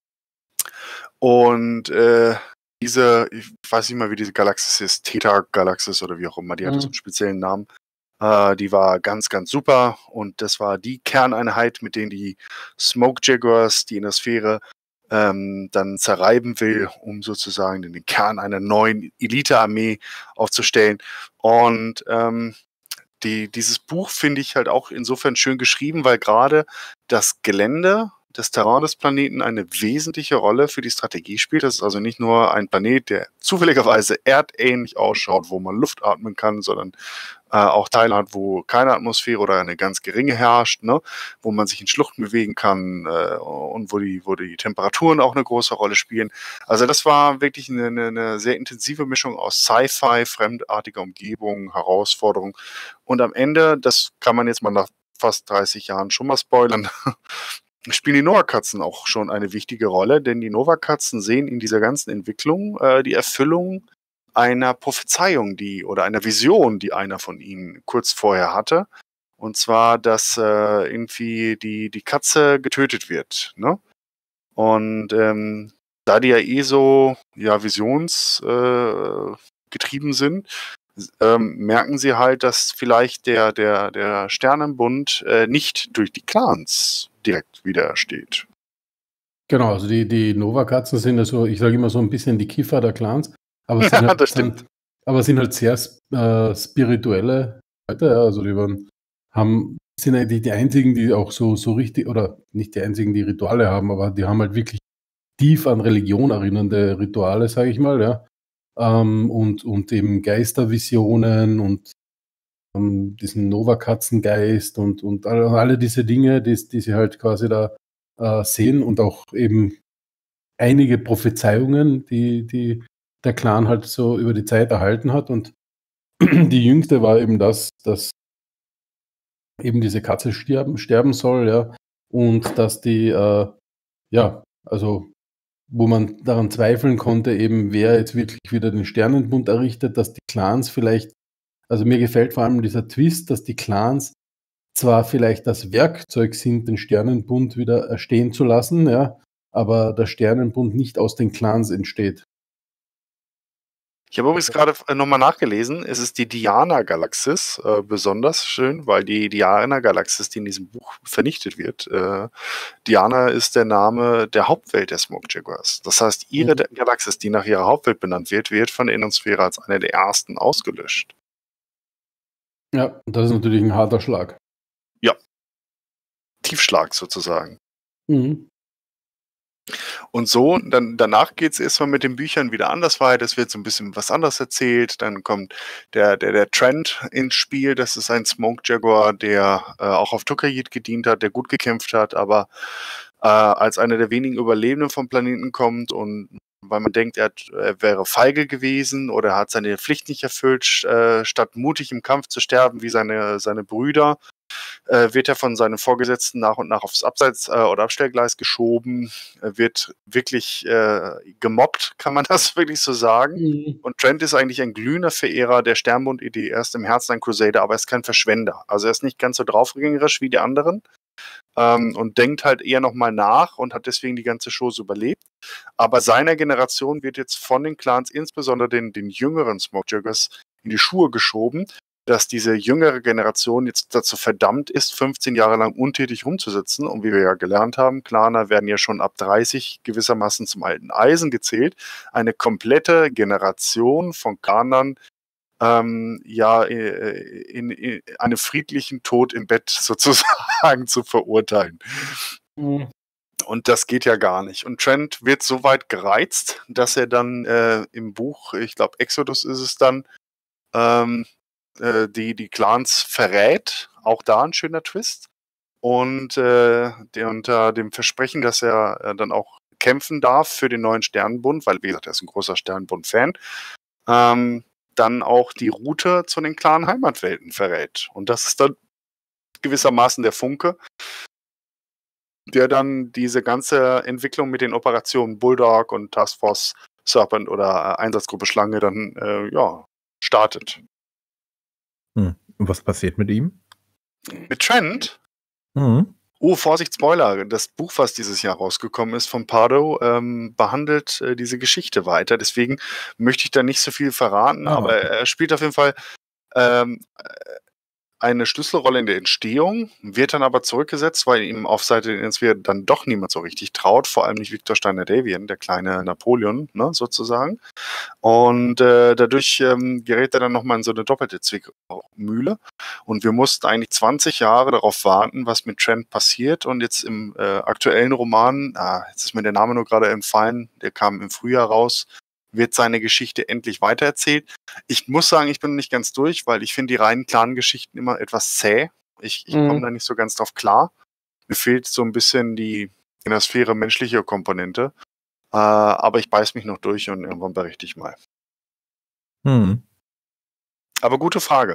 Und äh, diese, ich weiß nicht mal, wie diese Galaxis ist, Theta-Galaxis oder wie auch immer, die hatte so einen speziellen Namen. Äh, die war ganz, ganz super. Und das war die Kerneinheit, mit denen die Smokejaggers, die in der Sphäre, ähm, dann zerreiben will, um sozusagen den Kern einer neuen Elite-Armee aufzustellen. Und ähm, die, dieses Buch finde ich halt auch insofern schön geschrieben, weil gerade das Gelände, das Terrain des Planeten eine wesentliche Rolle für die Strategie spielt. Das ist also nicht nur ein Planet, der zufälligerweise erdähnlich ausschaut, wo man Luft atmen kann, sondern äh, auch Teile hat, wo keine Atmosphäre oder eine ganz geringe herrscht, ne? Wo man sich in Schluchten bewegen kann äh, und wo die, wo die Temperaturen auch eine große Rolle spielen. Also das war wirklich eine, eine, eine sehr intensive Mischung aus Sci-Fi, fremdartiger Umgebung, Herausforderung. Und am Ende, das kann man jetzt mal nach fast dreißig Jahren schon mal spoilern, spielen die Nova-Katzen auch schon eine wichtige Rolle, denn die Nova-Katzen sehen in dieser ganzen Entwicklung äh, die Erfüllung einer Prophezeiung, die oder einer Vision, die einer von ihnen kurz vorher hatte. Und zwar, dass äh, irgendwie die, die Katze getötet wird. Ne? Und ähm, da die ja eh so ja, visionsgetrieben äh, getrieben sind, ähm, merken sie halt, dass vielleicht der, der, der Sternenbund äh, nicht durch die Clans direkt widersteht. Genau, also die, die Nova-Katzen sind ja so, ich sage immer so ein bisschen die Kiffer der Clans, aber sind Ja, halt, das stimmt. sind, aber sind halt sehr äh, spirituelle Leute, ja, also die waren, haben, sind eigentlich die einzigen, die auch so, so richtig, oder nicht die einzigen, die Rituale haben, aber die haben halt wirklich tief an Religion erinnernde Rituale, sage ich mal, ja. Ähm, und, und eben Geistervisionen und ähm, diesen Nova-Katzengeist und, und alle, alle diese Dinge, die, die sie halt quasi da äh, sehen und auch eben einige Prophezeiungen, die, die der Clan halt so über die Zeit erhalten hat. Und die jüngste war eben das, dass eben diese Katze sterben, sterben soll, ja, und dass die, äh, ja, also wo man daran zweifeln konnte, eben wer jetzt wirklich wieder den Sternenbund errichtet, dass die Clans vielleicht, also mir gefällt vor allem dieser Twist, dass die Clans zwar vielleicht das Werkzeug sind, den Sternenbund wieder erstehen zu lassen, ja, aber der Sternenbund nicht aus den Clans entsteht. Ich habe übrigens gerade äh, nochmal nachgelesen, es ist die Diana-Galaxis, äh, besonders schön, weil die Diana-Galaxis, die in diesem Buch vernichtet wird, äh, Diana ist der Name der Hauptwelt der Smokejaggers. Das heißt, ihre Mhm. Galaxis, die nach ihrer Hauptwelt benannt wird, wird von der Innosphäre als eine der ersten ausgelöscht. Ja, und das ist natürlich ein harter Schlag. Tiefschlag sozusagen. Mhm. Und so, dann danach geht es erstmal mit den Büchern wieder anders weiter. Es wird so ein bisschen was anderes erzählt. Dann kommt der, der, der Trent ins Spiel. Das ist ein Smoke Jaguar, der äh, auch auf Tokayid gedient hat, der gut gekämpft hat, aber äh, als einer der wenigen Überlebenden vom Planeten kommt und weil man denkt, er, hat, er wäre feige gewesen oder hat seine Pflicht nicht erfüllt, äh, statt mutig im Kampf zu sterben wie seine, seine Brüder, äh, wird er von seinen Vorgesetzten nach und nach aufs Abseits- äh, oder Abstellgleis geschoben, äh, wird wirklich äh, gemobbt, kann man das wirklich so sagen. Mhm. Und Trent ist eigentlich ein glühender Verehrer der Sternbund-Idee. Er ist im Herzen ein Crusader, aber er ist kein Verschwender. Also er ist nicht ganz so draufgängerisch wie die anderen ähm, und denkt halt eher nochmal nach und hat deswegen die ganze Show so überlebt. Aber seiner Generation wird jetzt von den Clans, insbesondere den, den jüngeren Smokejaggers, in die Schuhe geschoben, dass diese jüngere Generation jetzt dazu verdammt ist, fünfzehn Jahre lang untätig rumzusitzen. Und wie wir ja gelernt haben, Claner werden ja schon ab dreißig gewissermaßen zum alten Eisen gezählt. Eine komplette Generation von Clanern ähm, ja in, in, in einen friedlichen Tod im Bett sozusagen zu verurteilen. Mhm. Und das geht ja gar nicht. Und Trent wird so weit gereizt, dass er dann äh, im Buch, ich glaube Exodus ist es dann, ähm, äh, die, die Clans verrät. Auch da ein schöner Twist. Und äh, der unter dem Versprechen, dass er äh, dann auch kämpfen darf für den neuen Sternenbund, weil, wie gesagt, er ist ein großer Sternenbund-Fan, ähm, dann auch die Route zu den klaren Heimatwelten verrät. Und das ist dann gewissermaßen der Funke, der dann diese ganze Entwicklung mit den Operationen Bulldog und Task Force Serpent oder äh, Einsatzgruppe Schlange dann äh, ja, startet. Hm. Und was passiert mit ihm? Mit Trent? Mhm. Oh, Vorsicht, Spoiler. Das Buch, was dieses Jahr rausgekommen ist von Pardo, ähm, behandelt äh, diese Geschichte weiter. Deswegen möchte ich da nicht so viel verraten, Ah, aber okay. er spielt auf jeden Fall ähm, eine Schlüsselrolle in der Entstehung, wird dann aber zurückgesetzt, weil ihm auf Seite der N S W dann doch niemand so richtig traut, vor allem nicht Victor Steiner-Davian, der kleine Napoleon, ne, sozusagen. Und äh, dadurch ähm, gerät er dann nochmal in so eine doppelte Zwickmühle. Und wir mussten eigentlich zwanzig Jahre darauf warten, was mit Trent passiert. Und jetzt im äh, aktuellen Roman, ah, jetzt ist mir der Name nur gerade entfallen, der kam im Frühjahr raus, wird seine Geschichte endlich weitererzählt. Ich muss sagen, ich bin nicht ganz durch, weil ich finde die reinen Clan-Geschichten immer etwas zäh. Ich, ich Mhm. komme da nicht so ganz drauf klar. Mir fehlt so ein bisschen die in der Sphäre menschliche Komponente. Äh, aber ich beiß mich noch durch und irgendwann berichte ich mal. Hm. Aber gute Frage.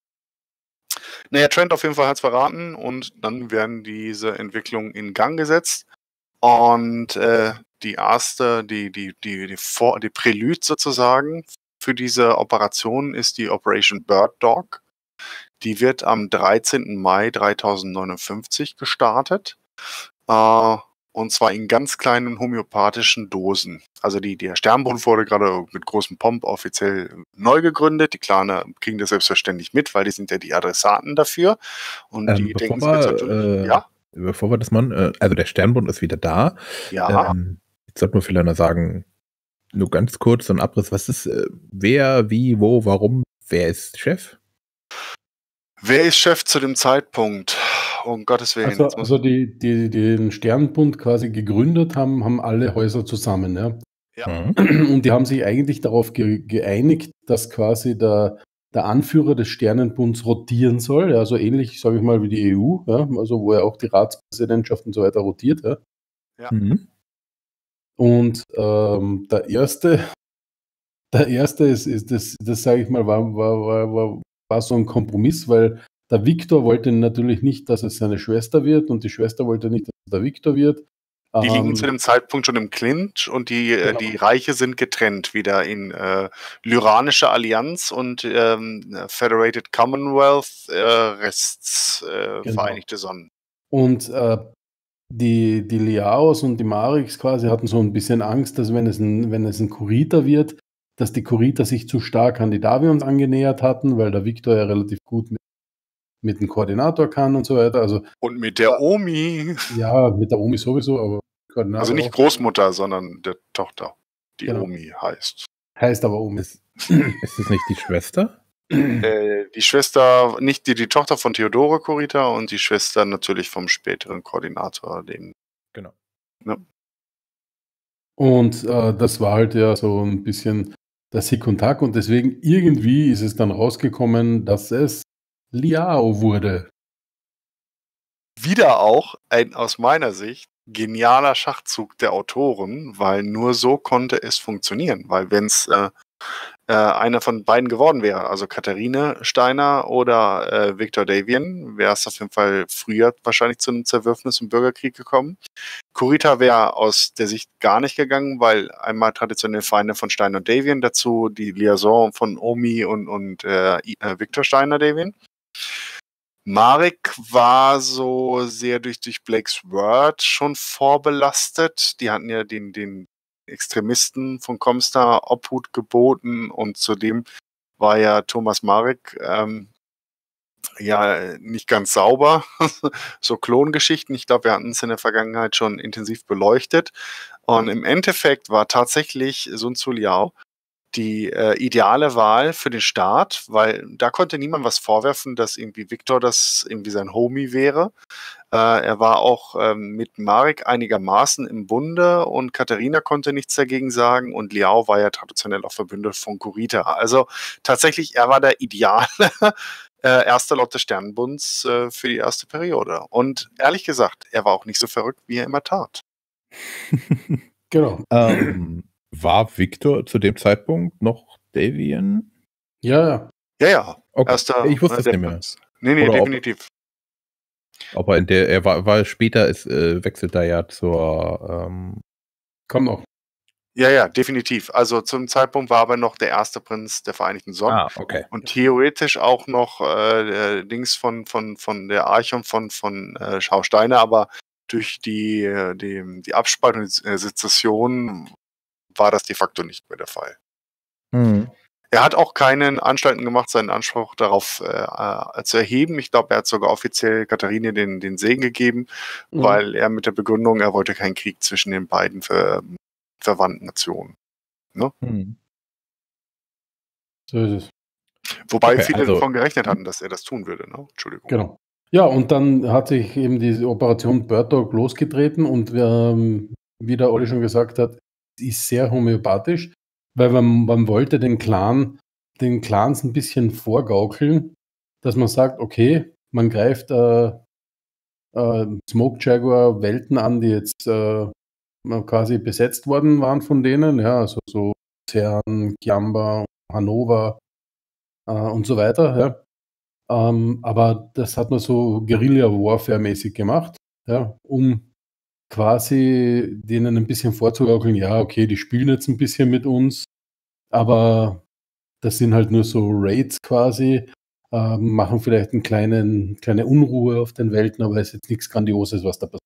Naja, Trent auf jeden Fall hat es verraten und dann werden diese Entwicklungen in Gang gesetzt. Und äh, die erste, die, die, die, die, Vor die Prälude sozusagen für diese Operation ist die Operation Bird Dog. Die wird am dreizehnten Mai dreitausendneunundfünfzig gestartet. Äh, und zwar in ganz kleinen homöopathischen Dosen. Also die, der Sternbund wurde gerade mit großem Pomp offiziell neu gegründet. Die Claner kriegen das selbstverständlich mit, weil die sind ja die Adressaten dafür. Und Ähm, die bevor denken sich jetzt wir, natürlich, äh, ja, bevor wir das machen, äh, also der Sternbund ist wieder da. ja. Ähm, jetzt sollte man vielleicht noch sagen, nur ganz kurz so ein Abriss, was ist, äh, wer, wie, wo, warum, wer ist Chef? Wer ist Chef zu dem Zeitpunkt? Um Gottes Willen. Also, Jetzt muss also die, die, die den Sternbund quasi gegründet haben, haben alle Häuser zusammen. Ja? Ja. Mhm. Und die haben sich eigentlich darauf ge geeinigt, dass quasi der, der Anführer des Sternenbunds rotieren soll. Ja? So ähnlich, sage ich mal, wie die E U, ja? Also wo ja auch die Ratspräsidentschaft und so weiter rotiert. Ja? Ja. Mhm. Und ähm, der erste, der erste ist, ist das, das sage ich mal, war, war, war, war, war so ein Kompromiss, weil der Viktor wollte natürlich nicht, dass es seine Schwester wird und die Schwester wollte nicht, dass es der Viktor wird. Die liegen Ähm, zu dem Zeitpunkt schon im Clinch und die, äh, Genau. die Reiche sind getrennt, wieder in äh, Lyranische Allianz und ähm, Federated Commonwealth, äh, Rests, äh, Genau. Vereinigte Sonnen. Und äh, die, die Liaos und die Marix quasi hatten so ein bisschen Angst, dass wenn es ein, wenn es ein Kurita wird, dass die Kurita sich zu stark an die Davions angenähert hatten, weil der Viktor ja relativ gut mit, mit dem Koordinator kann und so weiter. Also Und mit der Omi, ja, mit der Omi sowieso, aber Koordinator also nicht auch. Großmutter, sondern der Tochter, die Genau. Omi heißt. Heißt aber Omi. Ist, ist es nicht die Schwester? Äh, die Schwester, nicht die, die Tochter von Theodore Kurita und die Schwester natürlich vom späteren Koordinator, dem. Genau. Und äh, das war halt ja so ein bisschen der Sick und Tack und deswegen irgendwie ist es dann rausgekommen, dass es Liao wurde. Wieder auch ein aus meiner Sicht genialer Schachzug der Autoren, weil nur so konnte es funktionieren. Weil wenn es äh, äh, einer von beiden geworden wäre, also Katharine Steiner oder äh, Victor Davian, wäre es auf jeden Fall früher wahrscheinlich zu einem Zerwürfnis im Bürgerkrieg gekommen. Kurita wäre aus der Sicht gar nicht gegangen, weil einmal traditionell Feinde von Steiner und Davian, dazu die Liaison von Omi und, und äh, Victor Steiner Davian. Marek war so sehr durch, durch Blakes Word schon vorbelastet. Die hatten ja den, den Extremisten von Comstar Obhut geboten und zudem war ja Thomas Marek ähm, ja nicht ganz sauber. So Klongeschichten, ich glaube, wir hatten es in der Vergangenheit schon intensiv beleuchtet. Und im Endeffekt war tatsächlich Sun Tzu Liao die äh, ideale Wahl für den Start, weil da konnte niemand was vorwerfen, dass irgendwie Victor das irgendwie sein Homie wäre. Äh, er war auch ähm, mit Marek einigermaßen im Bunde und Katharina konnte nichts dagegen sagen und Liao war ja traditionell auch verbündet von Kurita. Also tatsächlich, er war der ideale äh, erste Lot des Sternenbunds äh, für die erste Periode. Und ehrlich gesagt, er war auch nicht so verrückt, wie er immer tat. Genau. ähm, war Victor zu dem Zeitpunkt noch Davian? Ja, ja. Ja, ja. Okay. Erster, Ich wusste äh, es der nicht mehr. Prinz. Nee, nee, Oder ob- definitiv. Aber in der, er war, war später, ist, äh, wechselt er ja zur, ähm, Komm noch. Ja, ja, definitiv. Also zum Zeitpunkt war aber noch der erste Prinz der Vereinigten Sonnen. ah, okay. Und theoretisch auch noch äh, Dings von, von, von der Archon von, von äh, Schausteiner, aber durch die, äh, die, die Abspaltung der äh, Sezession war das de facto nicht mehr der Fall. Hm. Er hat auch keinen Anstalten gemacht, seinen Anspruch darauf äh, äh, zu erheben. Ich glaube, er hat sogar offiziell Katharine den, den Segen gegeben, Mhm. weil er mit der Begründung, er wollte keinen Krieg zwischen den beiden ver, verwandten Nationen. Hm. So ist es. Wobei Okay, viele also- davon gerechnet hatten, dass er das tun würde. Ne? Entschuldigung. Genau. Ja, und dann hat sich eben diese Operation Bird Dog losgetreten und wir, ähm, wie der Olli schon gesagt hat, sie ist sehr homöopathisch, weil man, man wollte den Clan, den Clans ein bisschen vorgaukeln, dass man sagt, okay, man greift äh, äh, Smoke Jaguar Welten an, die jetzt äh, quasi besetzt worden waren von denen, ja, also so Cern, Kiamba, Hannover äh, und so weiter, ja. Ähm, aber das hat man so Guerilla-Warfare-mäßig gemacht, ja, um quasi denen ein bisschen vorzugaukeln, ja, okay, die spielen jetzt ein bisschen mit uns, aber das sind halt nur so Raids quasi, ähm, machen vielleicht eine kleinen, kleine Unruhe auf den Welten, aber es ist jetzt nichts Grandioses, was da passiert.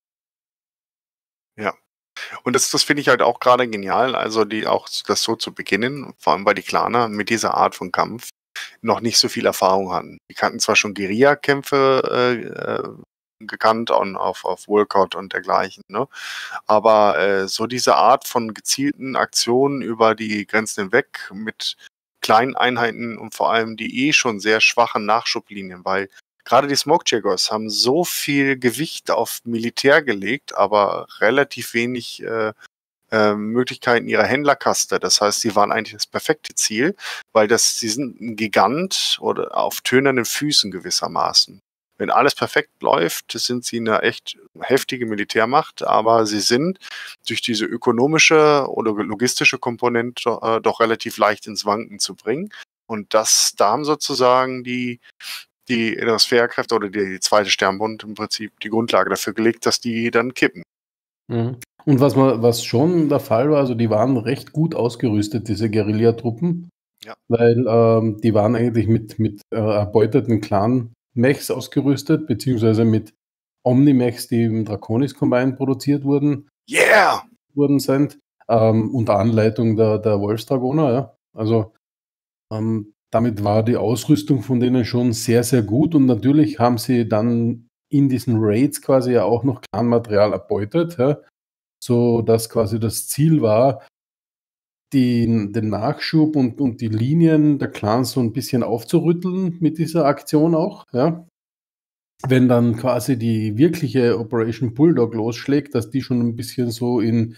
Und das, das finde ich halt auch gerade genial, also die auch das so zu beginnen, vor allem weil die Claner mit dieser Art von Kampf noch nicht so viel Erfahrung hatten. Die kannten zwar schon Guerilla-Kämpfe äh, äh, gekannt on, auf, auf Worldcott und dergleichen, ne? Aber äh, so diese Art von gezielten Aktionen über die Grenzen hinweg mit kleinen Einheiten und vor allem die eh schon sehr schwachen Nachschublinien, weil gerade die Smoke Jaguars haben so viel Gewicht auf Militär gelegt, aber relativ wenig äh, äh, Möglichkeiten ihrer Händlerkaste. Das heißt, sie waren eigentlich das perfekte Ziel, weil das, sie sind ein Gigant oder auf tönernen Füßen gewissermaßen. Wenn alles perfekt läuft, sind sie eine echt heftige Militärmacht, aber sie sind durch diese ökonomische oder logistische Komponente äh, doch relativ leicht ins Wanken zu bringen. Und das, da haben sozusagen die die Sphärekräfte oder die, die zweite Sternbund im Prinzip die Grundlage dafür gelegt, dass die dann kippen. Mhm. Und was, man, was schon der Fall war, also die waren recht gut ausgerüstet, diese Guerillatruppen, Ja. weil ähm, die waren eigentlich mit, mit äh, erbeuteten Clan-Mechs ausgerüstet, beziehungsweise mit Omni-Mechs, die im Draconis Combine produziert wurden, Yeah! worden sind, ähm, unter Anleitung der, der Wolfsdragoner. Ja. Also ähm, damit war die Ausrüstung von denen schon sehr, sehr gut und natürlich haben sie dann in diesen Raids quasi ja auch noch Clan-Material erbeutet, ja, so dass quasi das Ziel war, die, den Nachschub und, und die Linien der Clans so ein bisschen aufzurütteln mit dieser Aktion auch, ja. Wenn dann quasi die wirkliche Operation Bulldog losschlägt, dass die schon ein bisschen so in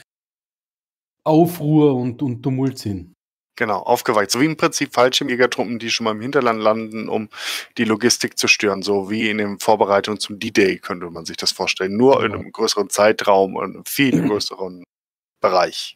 Aufruhr und, und Tumult sind. Genau, aufgeweicht. So wie im Prinzip Fallschirmjägertruppen, die schon mal im Hinterland landen, um die Logistik zu stören. So wie in den Vorbereitungen zum D-Day könnte man sich das vorstellen. Nur in einem größeren Zeitraum und einem viel größeren Bereich.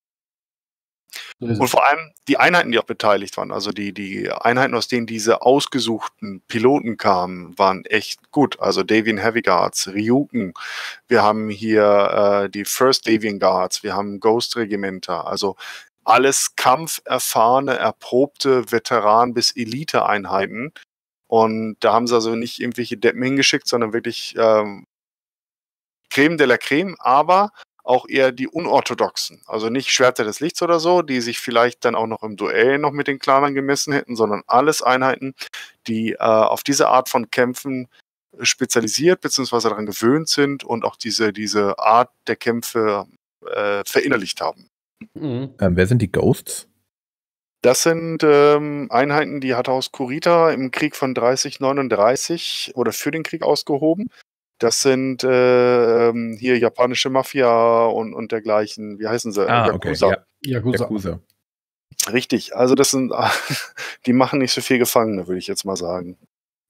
So ist Und es. vor allem die Einheiten, die auch beteiligt waren, also die, die Einheiten, aus denen diese ausgesuchten Piloten kamen, waren echt gut. Also Davian Heavy Guards, Ryuken, wir haben hier äh, die First Davian Guards, wir haben Ghost Regimenter, also alles kampferfahrene, erprobte Veteran- bis Elite-Einheiten. Und da haben sie also nicht irgendwelche Deppen hingeschickt, sondern wirklich ähm, Creme de la Creme, aber auch eher die unorthodoxen. Also nicht Schwerter des Lichts oder so, die sich vielleicht dann auch noch im Duell noch mit den Clanern gemessen hätten, sondern alles Einheiten, die äh, auf diese Art von Kämpfen spezialisiert bzw. daran gewöhnt sind und auch diese, diese Art der Kämpfe äh, verinnerlicht haben. Mhm. Ähm, wer sind die Ghosts? Das sind ähm, Einheiten, die hat Haus Kurita im Krieg von dreißig neununddreißig oder für den Krieg ausgehoben. Das sind äh, ähm, hier japanische Mafia und, und dergleichen. Wie heißen sie? Ah, okay. Yakuza. Ja. Yakuza. Yakuza. Richtig. Also das sind, die machen nicht so viel Gefangene, würde ich jetzt mal sagen.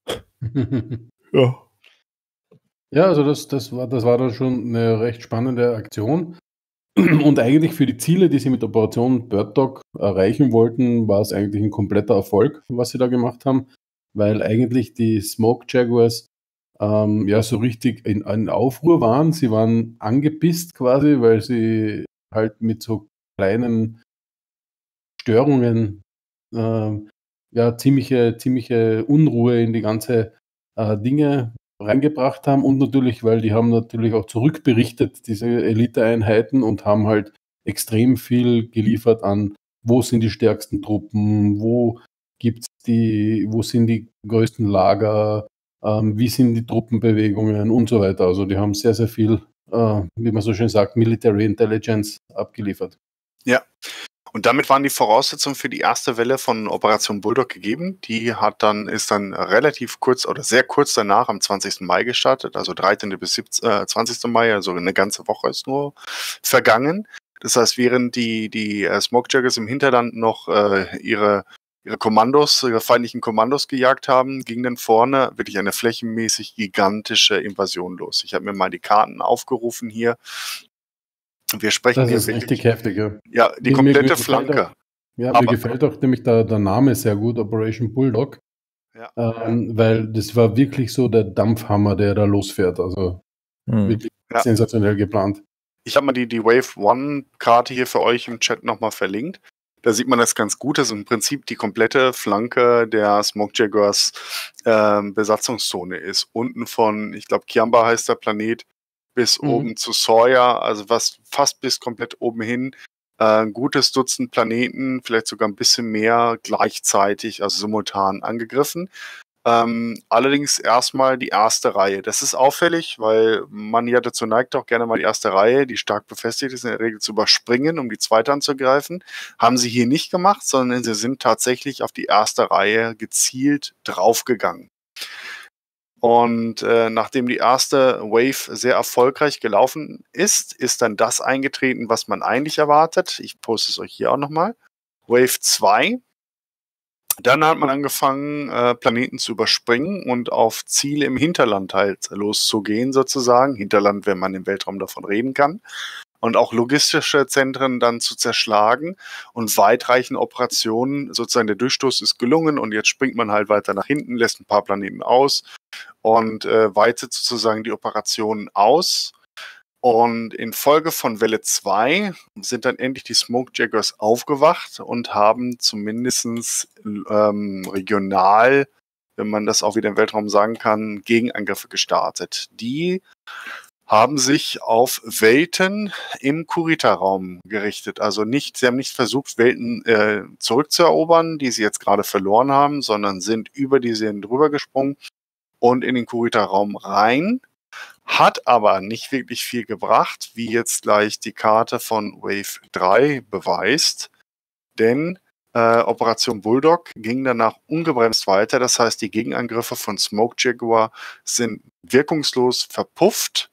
Ja. Ja, also das, das, war, das war dann schon eine recht spannende Aktion. Und eigentlich für die Ziele, die sie mit Operation Bird Dog erreichen wollten, war es eigentlich ein kompletter Erfolg, was sie da gemacht haben, weil eigentlich die Smoke Jaguars ähm, ja so richtig in, in Aufruhr waren. Sie waren angepisst quasi, weil sie halt mit so kleinen Störungen ähm, ja ziemliche, ziemliche Unruhe in die ganze äh, Dinge reingebracht haben und natürlich, weil die haben natürlich auch zurückberichtet, diese Eliteeinheiten, und haben halt extrem viel geliefert an, wo sind die stärksten Truppen, wo gibt's die, wo sind die größten Lager, ähm, wie sind die Truppenbewegungen und so weiter. Also die haben sehr, sehr viel, äh, wie man so schön sagt, Military Intelligence abgeliefert. Ja. Und damit waren die Voraussetzungen für die erste Welle von Operation Bulldog gegeben. Die hat dann, ist dann relativ kurz oder sehr kurz danach am zwanzigsten Mai gestartet, also dreizehnten bis zwanzigsten Mai, also eine ganze Woche ist nur vergangen. Das heißt, während die, die äh, Smoke Jaggers im Hinterland noch äh, ihre, ihre Kommandos, ihre feindlichen Kommandos gejagt haben, ging dann vorne wirklich eine flächenmäßig gigantische Invasion los. Ich habe mir mal die Karten aufgerufen hier. Wir sprechen Das hier ist wirklich, richtig heftig, ja. ja, die Mir- komplette mir gefällt Flanke. auch- Ja, Aber- mir gefällt auch nämlich der, der Name sehr gut, Operation Bulldog, Ja. ähm, weil das war wirklich so der Dampfhammer, der da losfährt. Also Hm. wirklich Ja. sensationell geplant. Ich habe mal die, die Wave One-Karte hier für euch im Chat nochmal verlinkt. Da sieht man das ganz gut, dass im Prinzip die komplette Flanke der Smoke Jaguars ähm, Besatzungszone ist. Unten von, ich glaube, Kiamba heißt der Planet, bis Mhm. oben zu Sawyer, also was fast bis komplett oben hin. Äh, ein gutes Dutzend Planeten, vielleicht sogar ein bisschen mehr gleichzeitig, also simultan angegriffen. Ähm, allerdings erstmal die erste Reihe. Das ist auffällig, weil man ja dazu neigt, auch gerne mal die erste Reihe, die stark befestigt ist, in der Regel zu überspringen, um die zweite anzugreifen. Haben sie hier nicht gemacht, sondern sie sind tatsächlich auf die erste Reihe gezielt draufgegangen. Und äh, nachdem die erste Wave sehr erfolgreich gelaufen ist, ist dann das eingetreten, was man eigentlich erwartet. Ich poste es euch hier auch nochmal. Wave zwei. Dann hat man angefangen, äh, Planeten zu überspringen und auf Ziele im Hinterland halt loszugehen, sozusagen. Hinterland, wenn man im Weltraum davon reden kann. Und auch logistische Zentren dann zu zerschlagen und weitreichende Operationen, sozusagen der Durchstoß ist gelungen und jetzt springt man halt weiter nach hinten, lässt ein paar Planeten aus und äh, weitet sozusagen die Operationen aus. Und in Folge von Welle zwei sind dann endlich die Smoke Jaggers aufgewacht und haben zumindest ähm, regional, wenn man das auch wieder im Weltraum sagen kann, Gegenangriffe gestartet. Die haben sich auf Welten im Kurita-Raum gerichtet. Also nicht, sie haben nicht versucht, Welten äh, zurückzuerobern, die sie jetzt gerade verloren haben, sondern sind über die Seen drüber gesprungen und in den Kurita-Raum rein. Hat aber nicht wirklich viel gebracht, wie jetzt gleich die Karte von Wave drei beweist. Denn äh, Operation Bulldog ging danach ungebremst weiter. Das heißt, die Gegenangriffe von Smoke Jaguar sind wirkungslos verpufft.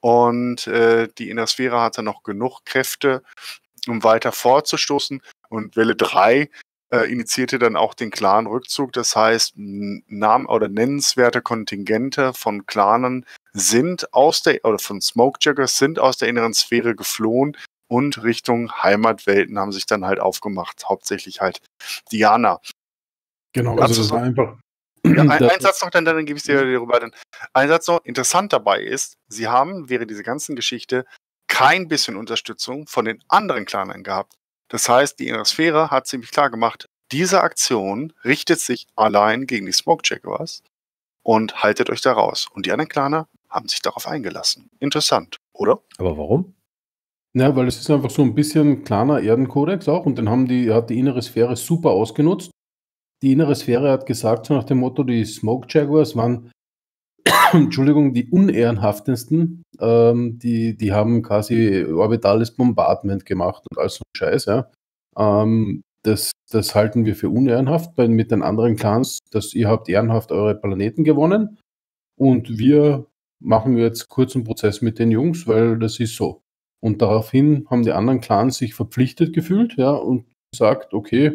Und äh, die Innersphäre hatte noch genug Kräfte, um weiter vorzustoßen. Und Welle drei äh, initiierte dann auch den klaren Rückzug. Das heißt, Namen oder nennenswerte Kontingente von Clanen sind aus der, oder von Smoke Jaggers sind aus der inneren Sphäre geflohen und Richtung Heimatwelten haben sich dann halt aufgemacht. Hauptsächlich halt Diana. Genau, Kannst also du das so- war einfach. Ja, ein, das- ein Satz noch, dann, dann gebe ich dir darüber. Dann. Ein Satz noch, interessant dabei ist, sie haben während dieser ganzen Geschichte kein bisschen Unterstützung von den anderen Clanern gehabt. Das heißt, die innere Sphäre hat ziemlich klar gemacht, diese Aktion richtet sich allein gegen die Smoke Jaguars und haltet euch da raus. Und die anderen Claner haben sich darauf eingelassen. Interessant, oder? Aber warum? Ja, weil es ist einfach so ein bisschen kleiner Erdenkodex auch, und den haben die, hat die innere Sphäre super ausgenutzt. Die innere Sphäre hat gesagt, so nach dem Motto, die Smoke Jaguars waren, Entschuldigung, die unehrenhaftesten. Ähm, die, die haben quasi orbitales Bombardment gemacht und all so ein Scheiß, ja. Ähm, das, das halten wir für unehrenhaft bei, mit den anderen Clans, dass ihr habt ehrenhaft eure Planeten gewonnen und wir machen jetzt kurzen Prozess mit den Jungs, weil das ist so. Und daraufhin haben die anderen Clans sich verpflichtet gefühlt, ja, und gesagt, okay,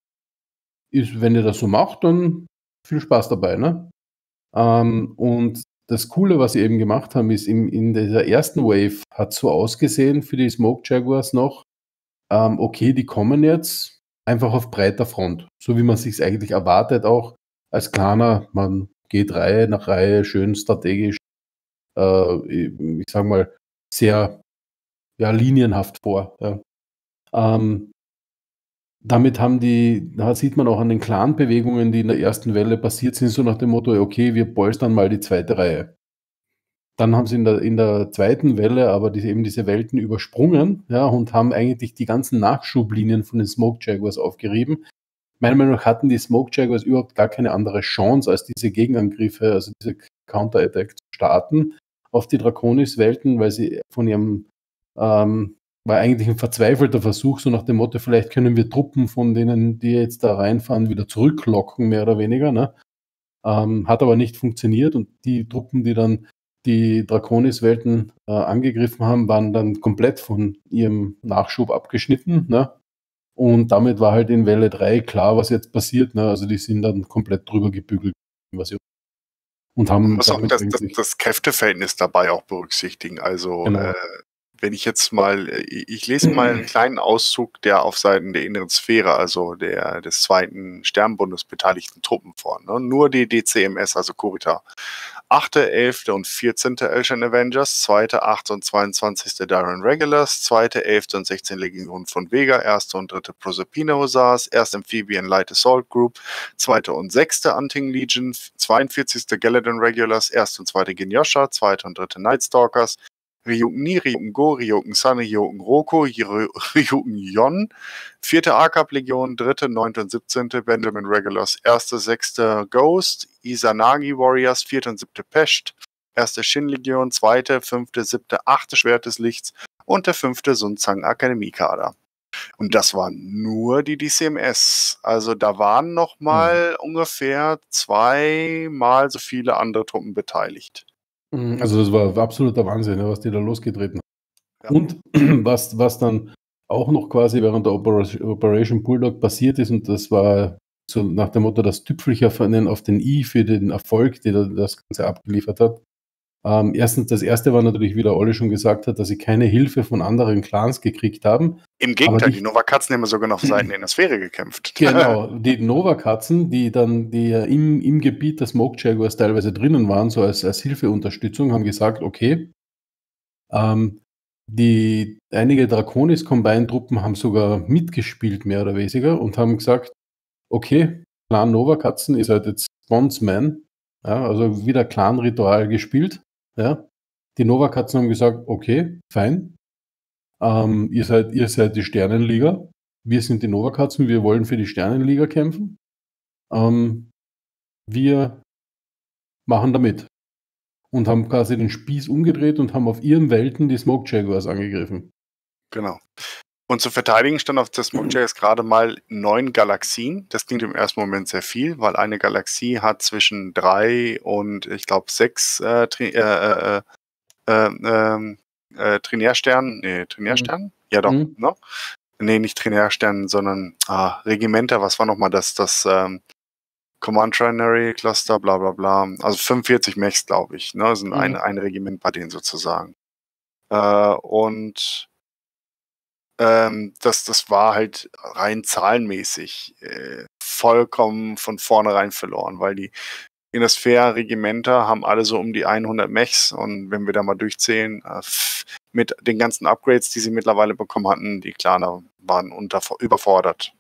ist, wenn ihr das so macht, dann viel Spaß dabei, ne? Ähm, und das Coole, was sie eben gemacht haben, ist, in, in dieser ersten Wave hat so ausgesehen für die Smoke Jaguars noch, ähm, okay, die kommen jetzt einfach auf breiter Front, so wie man sich eigentlich erwartet, auch als Claner, man geht Reihe nach Reihe schön strategisch, äh, ich sag mal, sehr ja, linienhaft vor. Ja. Ähm, damit haben die, da sieht man auch an den Clan-Bewegungen, die in der ersten Welle passiert sind, so nach dem Motto, okay, wir polstern mal die zweite Reihe. Dann haben sie in der, in der zweiten Welle aber diese, eben diese Welten übersprungen, ja, und haben eigentlich die ganzen Nachschublinien von den Smoke Jaguars aufgerieben. Meiner Meinung nach hatten die Smoke Jaguars überhaupt gar keine andere Chance, als diese Gegenangriffe, also diese Counter-Attack zu starten auf die Draconis-Welten, weil sie von ihrem, ähm, war eigentlich ein verzweifelter Versuch, so nach dem Motto, vielleicht können wir Truppen von denen, die jetzt da reinfahren, wieder zurücklocken, mehr oder weniger, ne? Ähm, hat aber nicht funktioniert und die Truppen, die dann die Draconis-Welten äh, angegriffen haben, waren dann komplett von ihrem Nachschub abgeschnitten, ne? Und damit war halt in Welle drei klar, was jetzt passiert, ne? Also die sind dann komplett drüber gebügelt, was sie und haben Man muss auch damit das, das, eigentlich das Kräfteverhältnis dabei auch berücksichtigen. Also genau. äh, wenn ich jetzt mal, äh, ich lese mal einen kleinen Auszug der auf Seiten der inneren Sphäre, also der des zweiten Sternbundes beteiligten Truppen vor. Ne? Nur die D C M S, also Kurita. achte, elfte und vierzehnte Elchen Avengers, zweite, achte und zweiundzwanzigste Darren Regulars, zweite, elfte und sechzehnte Legion von Vega, erste und dritte Proserpina Hussars, erste Amphibian Light Assault Group, zweite und sechste Hunting Legion, zweiundvierzigste Galadon Regulars, erste und zweite Genyosha, zweite und dritte Night Stalkers, Ryuken Ni, Ryuken Go, Ryuken Sun, Ryuken Roku, Ryuken Yon, vierte A-Cup-Legion, dritte, neunte und siebzehnte Benjamin Regulars, erste, sechste Ghost, Izanagi Warriors, vierte und siebte Pescht, erste Shin-Legion, zweite, fünfte, siebte, achte Schwert des Lichts und der fünfte Sunzang Akademiekader. Und das waren nur die D C M S. Also da waren nochmal mhm. ungefähr zweimal so viele andere Truppen beteiligt. Also das war absoluter Wahnsinn, was die da losgetreten haben. Ja. Und was, was dann auch noch quasi während der Operation Bulldog passiert ist, und das war so nach dem Motto das Tüpfelchen auf den I für den Erfolg, den das Ganze abgeliefert hat. Ähm, erstens, das erste war natürlich, wie der Olli schon gesagt hat, dass sie keine Hilfe von anderen Clans gekriegt haben. Im Gegenteil, die, die Nova-Katzen haben sogar noch auf Seiten in der Sphäre gekämpft. Genau, die Nova-Katzen, die dann die im, im Gebiet der Smoke Jaguars teilweise drinnen waren, so als, als Hilfeunterstützung, haben gesagt, okay, ähm, die einige Draconis-Combine-Truppen haben sogar mitgespielt, mehr oder weniger, und haben gesagt, okay, Clan Nova-Katzen ist halt jetzt Bondsman, ja, also wieder Clan-Ritual gespielt. Ja. Die Nova-Katzen haben gesagt, okay, fein, ähm, ihr, seid, ihr seid die Sternenliga, wir sind die Nova-Katzen, wir wollen für die Sternenliga kämpfen. Ähm, wir machen da mit. Und haben quasi den Spieß umgedreht und haben auf ihren Welten die Smoke Jaguars angegriffen. Genau. Und zu verteidigen stand auf der Smoke Jaguars gerade mal neun Galaxien. Das klingt im ersten Moment sehr viel, weil eine Galaxie hat zwischen drei und ich glaube sechs äh, Tri äh, äh, äh, äh, Trinärsternen. Nee, Trinärsternen? Mhm. Ja doch, mhm. ne? Nee, nicht Trinärsternen, sondern ah, Regimenter. Was war nochmal das, das ähm, Command Trinary Cluster, bla bla bla. Also fünfundvierzig Mechs, glaube ich. Ne? Das sind mhm. ein, ein Regiment bei denen sozusagen. Äh, und ähm, das, das war halt rein zahlenmäßig äh, vollkommen von vornherein verloren, weil die Innosphäre-Regimenter haben alle so um die hundert Mechs und wenn wir da mal durchzählen, äh, mit den ganzen Upgrades, die sie mittlerweile bekommen hatten, die Claner waren unter, überfordert.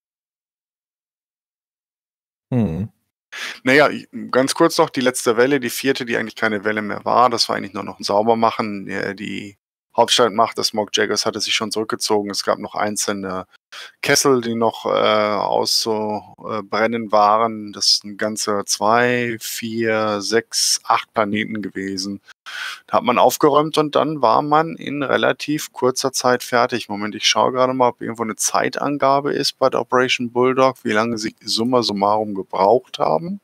Hm. Naja, ganz kurz noch, die letzte Welle, die vierte, die eigentlich keine Welle mehr war, das war eigentlich nur noch ein Saubermachen. Die Hauptstadtmacht des Smog Jaggers hatte sich schon zurückgezogen. Es gab noch einzelne Kessel, die noch äh, auszubrennen waren. Das sind ganze zwei, vier, sechs, acht Planeten gewesen. Da hat man aufgeräumt und dann war man in relativ kurzer Zeit fertig. Moment, ich schaue gerade mal, ob irgendwo eine Zeitangabe ist bei der Operation Bulldog, wie lange sie summa summarum gebraucht haben.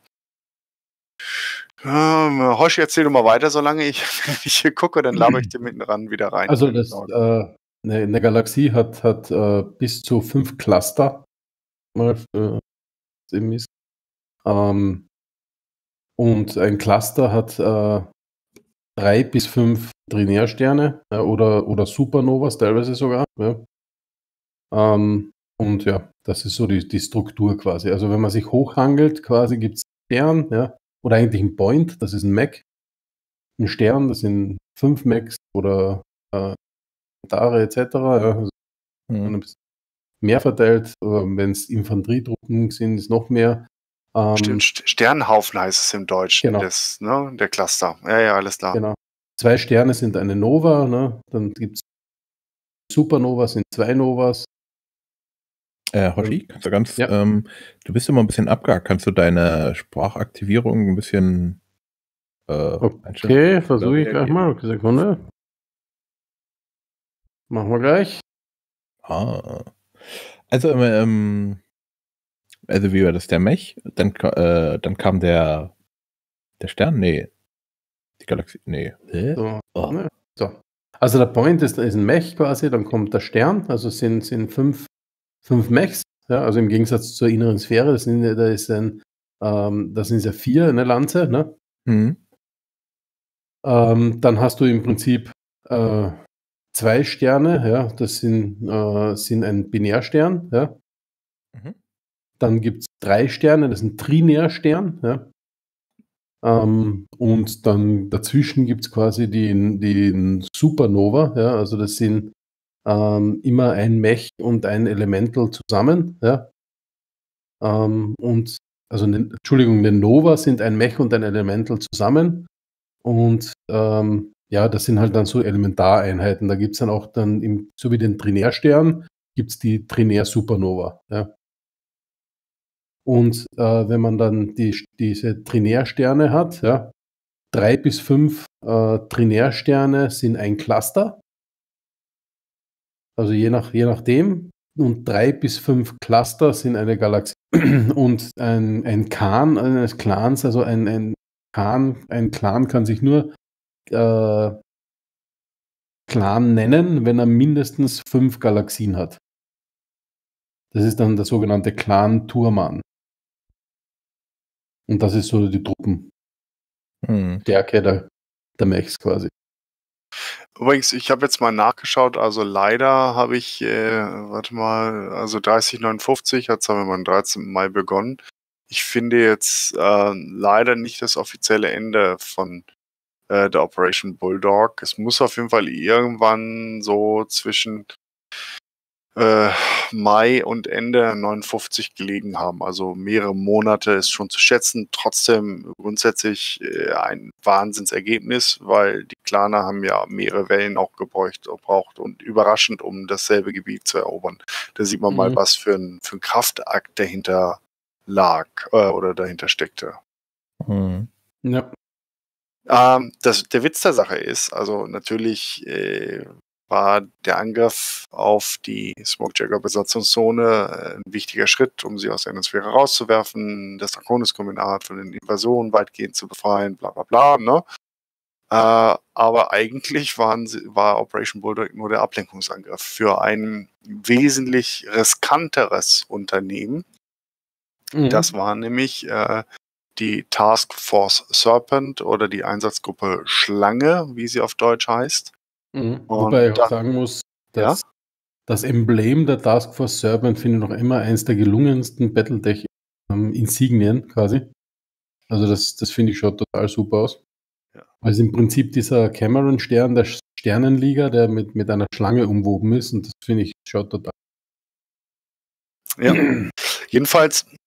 Ähm, Hoshi, erzähl du mal weiter, solange ich, wenn ich hier gucke, dann laber ich dir mitten ran wieder rein. Also das, äh, eine, eine Galaxie hat, hat äh, bis zu fünf Cluster. Mal, äh, eben ist. Ähm, und ein Cluster hat äh, drei bis fünf Trinärsterne äh, oder, oder Supernovas teilweise sogar. Ja. Ähm, und ja, das ist so die, die Struktur quasi. Also wenn man sich hochhangelt, quasi gibt es Stern, ja, oder eigentlich ein Point, das ist ein Mech. Ein Stern, das sind fünf Mechs oder äh, Dare et cetera. Ja, also Mhm. ein bisschen mehr verteilt. Wenn es Infanterietruppen sind, ist noch mehr. Ähm, Stimmt, St- Sternhaufen heißt es im Deutschen, Genau. das, ne, der Cluster. Ja, ja, alles klar. Genau. Zwei Sterne sind eine Nova, ne? Dann gibt es Supernova, sind zwei Novas. Äh, Hoshi, kannst du ganz, Ja. ähm, du bist immer ein bisschen abgehakt. Kannst du deine Sprachaktivierung ein bisschen äh, einstellen? Okay, versuche ich gleich mal. Okay, Sekunde. Machen wir gleich. Ah. Also, ähm, also wie war das? Der Mech, dann, ka- äh, dann kam der, der Stern? Nee. Die Galaxie? Nee. Hä? So, Oh. ne? So. Also der Point ist, ist ein Mech quasi, dann kommt der Stern, also es sind, sind fünf, fünf Mechs, ja, also im Gegensatz zur inneren Sphäre, das sind, da ist ein, ähm, das sind ja vier, eine Lanze, ne? Mhm. Ähm, dann hast du im Prinzip äh, zwei Sterne, ja, das sind, äh, sind ein Binärstern, ja. Mhm. Dann gibt es drei Sterne, das ist ein Trinärstern, ja. Ähm, und dann dazwischen gibt es quasi den, den Supernova, ja, also das sind ähm, immer ein Mech und ein Elemental zusammen, ja. Ähm, und also ne, Entschuldigung, eine Nova sind ein Mech und ein Elemental zusammen. Und ähm, ja, das sind halt dann so Elementareinheiten. Da gibt es dann auch dann, im, so wie den Trinärstern, gibt es die Trinär-Supernova. Ja. Und äh, wenn man dann die, diese Trinärsterne hat, ja, drei bis fünf äh, Trinärsterne sind ein Cluster. Also je, nach, je nachdem. Und drei bis fünf Cluster sind eine Galaxie. Und ein, ein Khan eines Clans, also ein, ein Khan, ein Clan kann sich nur äh, Clan nennen, wenn er mindestens fünf Galaxien hat. Das ist dann der sogenannte Clan Turman. Und das ist so die Truppenstärke Mhm. der, der Mechs quasi. Übrigens, ich habe jetzt mal nachgeschaut, also leider habe ich, äh, warte mal, also dreißig neunundfünfzig hat es haben wir am dreizehnten Mai begonnen. Ich finde jetzt äh, leider nicht das offizielle Ende von äh, der Operation Bulldog. Es muss auf jeden Fall irgendwann so zwischen äh, Mai und Ende neunundfünfzig gelegen haben. Also mehrere Monate ist schon zu schätzen. Trotzdem grundsätzlich äh, ein Wahnsinnsergebnis, weil die Klaner haben ja mehrere Wellen auch gebraucht, gebraucht und überraschend, um dasselbe Gebiet zu erobern. Da sieht man Mhm. mal, was für ein, für ein Kraftakt dahinter lag äh, oder dahinter steckte. Mhm. Ja. Ähm, das, der Witz der Sache ist, also natürlich äh, war der Angriff auf die Smokejagger-Besatzungszone äh, ein wichtiger Schritt, um sie aus der Atmosphäre rauszuwerfen, das Draconis-Kombinat von den Invasionen weitgehend zu befreien, bla bla bla, ne? Äh, aber eigentlich waren sie, war Operation Bulldog nur der Ablenkungsangriff für ein wesentlich riskanteres Unternehmen. Mhm. Das war nämlich äh, die Task Force Serpent oder die Einsatzgruppe Schlange, wie sie auf Deutsch heißt. Mhm. Und Wobei ich auch da- sagen muss, dass das Emblem der Task Force Serpent finde ich noch immer eins der gelungensten Battletech-Insignien quasi. Also das, das finde ich schon total super aus. Ja. Also im Prinzip dieser Cameron-Stern der Sternenliga, der mit, mit einer Schlange umwoben ist, und das finde ich schon total. Ja. Jedenfalls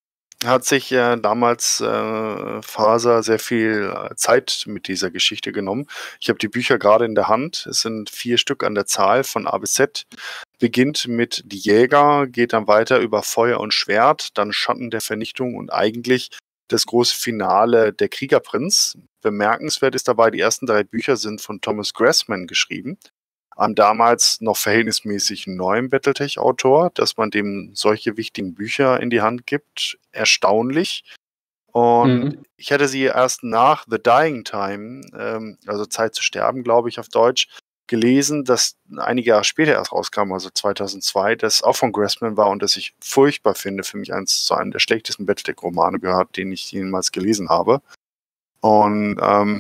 hat sich äh, damals äh, Faser sehr viel äh, Zeit mit dieser Geschichte genommen. Ich habe die Bücher gerade in der Hand. Es sind vier Stück an der Zahl von A bis Z. Beginnt mit Die Jäger, geht dann weiter über Feuer und Schwert, dann Schatten der Vernichtung und eigentlich das große Finale Der Kriegerprinz. Bemerkenswert ist dabei, die ersten drei Bücher sind von Thomas Grassman geschrieben, einem damals noch verhältnismäßig neuen Battletech-Autor, dass man dem solche wichtigen Bücher in die Hand gibt. Erstaunlich. Und Mhm. ich hatte sie erst nach The Dying Time, ähm, also Zeit zu sterben, glaube ich, auf Deutsch, gelesen, das einige Jahre später erst rauskam, also zweitausendzwei, das auch von Grassman war und das ich furchtbar finde, für mich eins zu einem der schlechtesten Battletech-Romane gehört, den ich jemals gelesen habe. Und ähm,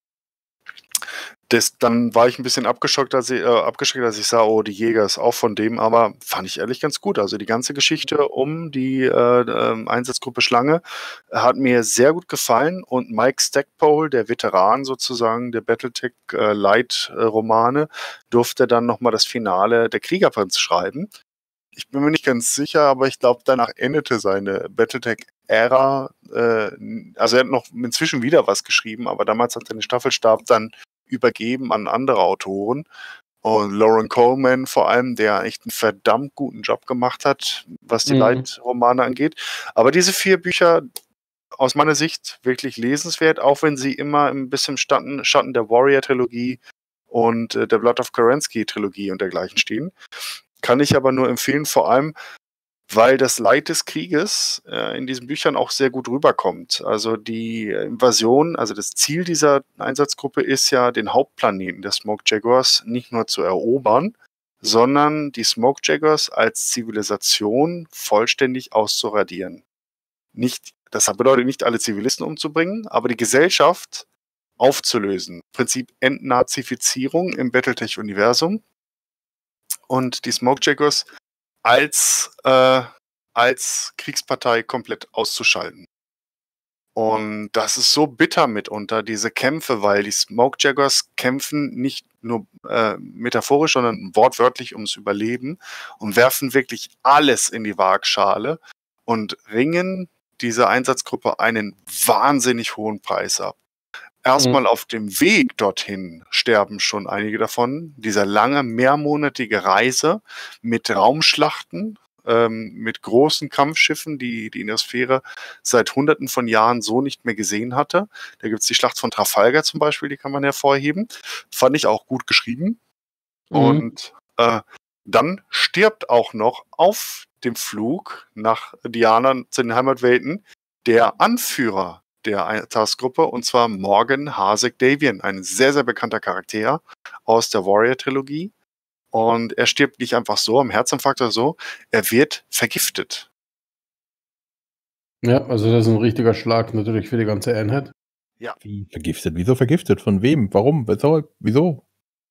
das, dann war ich ein bisschen abgeschockt, als ich, äh, abgeschreckt, als ich sah, oh, Die Jäger ist auch von dem, aber fand ich ehrlich ganz gut. Also die ganze Geschichte um die äh, äh, Einsatzgruppe Schlange hat mir sehr gut gefallen und Mike Stackpole, der Veteran sozusagen der Battletech äh, Light-Romane, durfte dann nochmal das Finale Der Kriegerprinz schreiben. Ich bin mir nicht ganz sicher, aber ich glaube, danach endete seine Battletech-Ära. Äh, also er hat noch inzwischen wieder was geschrieben, aber damals hat er den Staffelstab dann übergeben an andere Autoren. Und Lauren Coleman vor allem, der echt einen verdammt guten Job gemacht hat, was die Mhm. Light-Romane angeht. Aber diese vier Bücher, aus meiner Sicht wirklich lesenswert, auch wenn sie immer ein bisschen im Schatten, Schatten der Warrior-Trilogie und äh, der Blood of Kerensky-Trilogie und dergleichen stehen. Kann ich aber nur empfehlen, vor allem, weil das Leid des Krieges äh, in diesen Büchern auch sehr gut rüberkommt. Also die Invasion, also das Ziel dieser Einsatzgruppe ist ja, den Hauptplaneten der Smoke Jaguars nicht nur zu erobern, sondern die Smoke Jaguars als Zivilisation vollständig auszuradieren. Nicht, das bedeutet nicht, alle Zivilisten umzubringen, aber die Gesellschaft aufzulösen. Prinzip Entnazifizierung im Battletech-Universum. Und die Smoke Jaguars als, äh, als Kriegspartei komplett auszuschalten. Und das ist so bitter mitunter, diese Kämpfe, weil die Smoke Jaguars kämpfen nicht nur äh, metaphorisch, sondern wortwörtlich ums Überleben und werfen wirklich alles in die Waagschale und ringen dieser Einsatzgruppe einen wahnsinnig hohen Preis ab. Erstmal Mhm. auf dem Weg dorthin sterben schon einige davon. Dieser lange, mehrmonatige Reise mit Raumschlachten, ähm, mit großen Kampfschiffen, die die Innersphäre seit Hunderten von Jahren so nicht mehr gesehen hatte. Da gibt es die Schlacht von Trafalgar zum Beispiel, die kann man hervorheben. Fand ich auch gut geschrieben. Mhm. Und äh, dann stirbt auch noch auf dem Flug nach Diana zu den Heimatwelten der Anführer der Taskgruppe, und zwar Morgan Hasek Davian, ein sehr, sehr bekannter Charakter aus der Warrior-Trilogie. Und er stirbt nicht einfach so am Herzinfarkt oder so, er wird vergiftet. Ja, also das ist ein richtiger Schlag natürlich für die ganze Einheit. Wie vergiftet? Wieso vergiftet? Von wem? Warum? Weshalb? Wieso?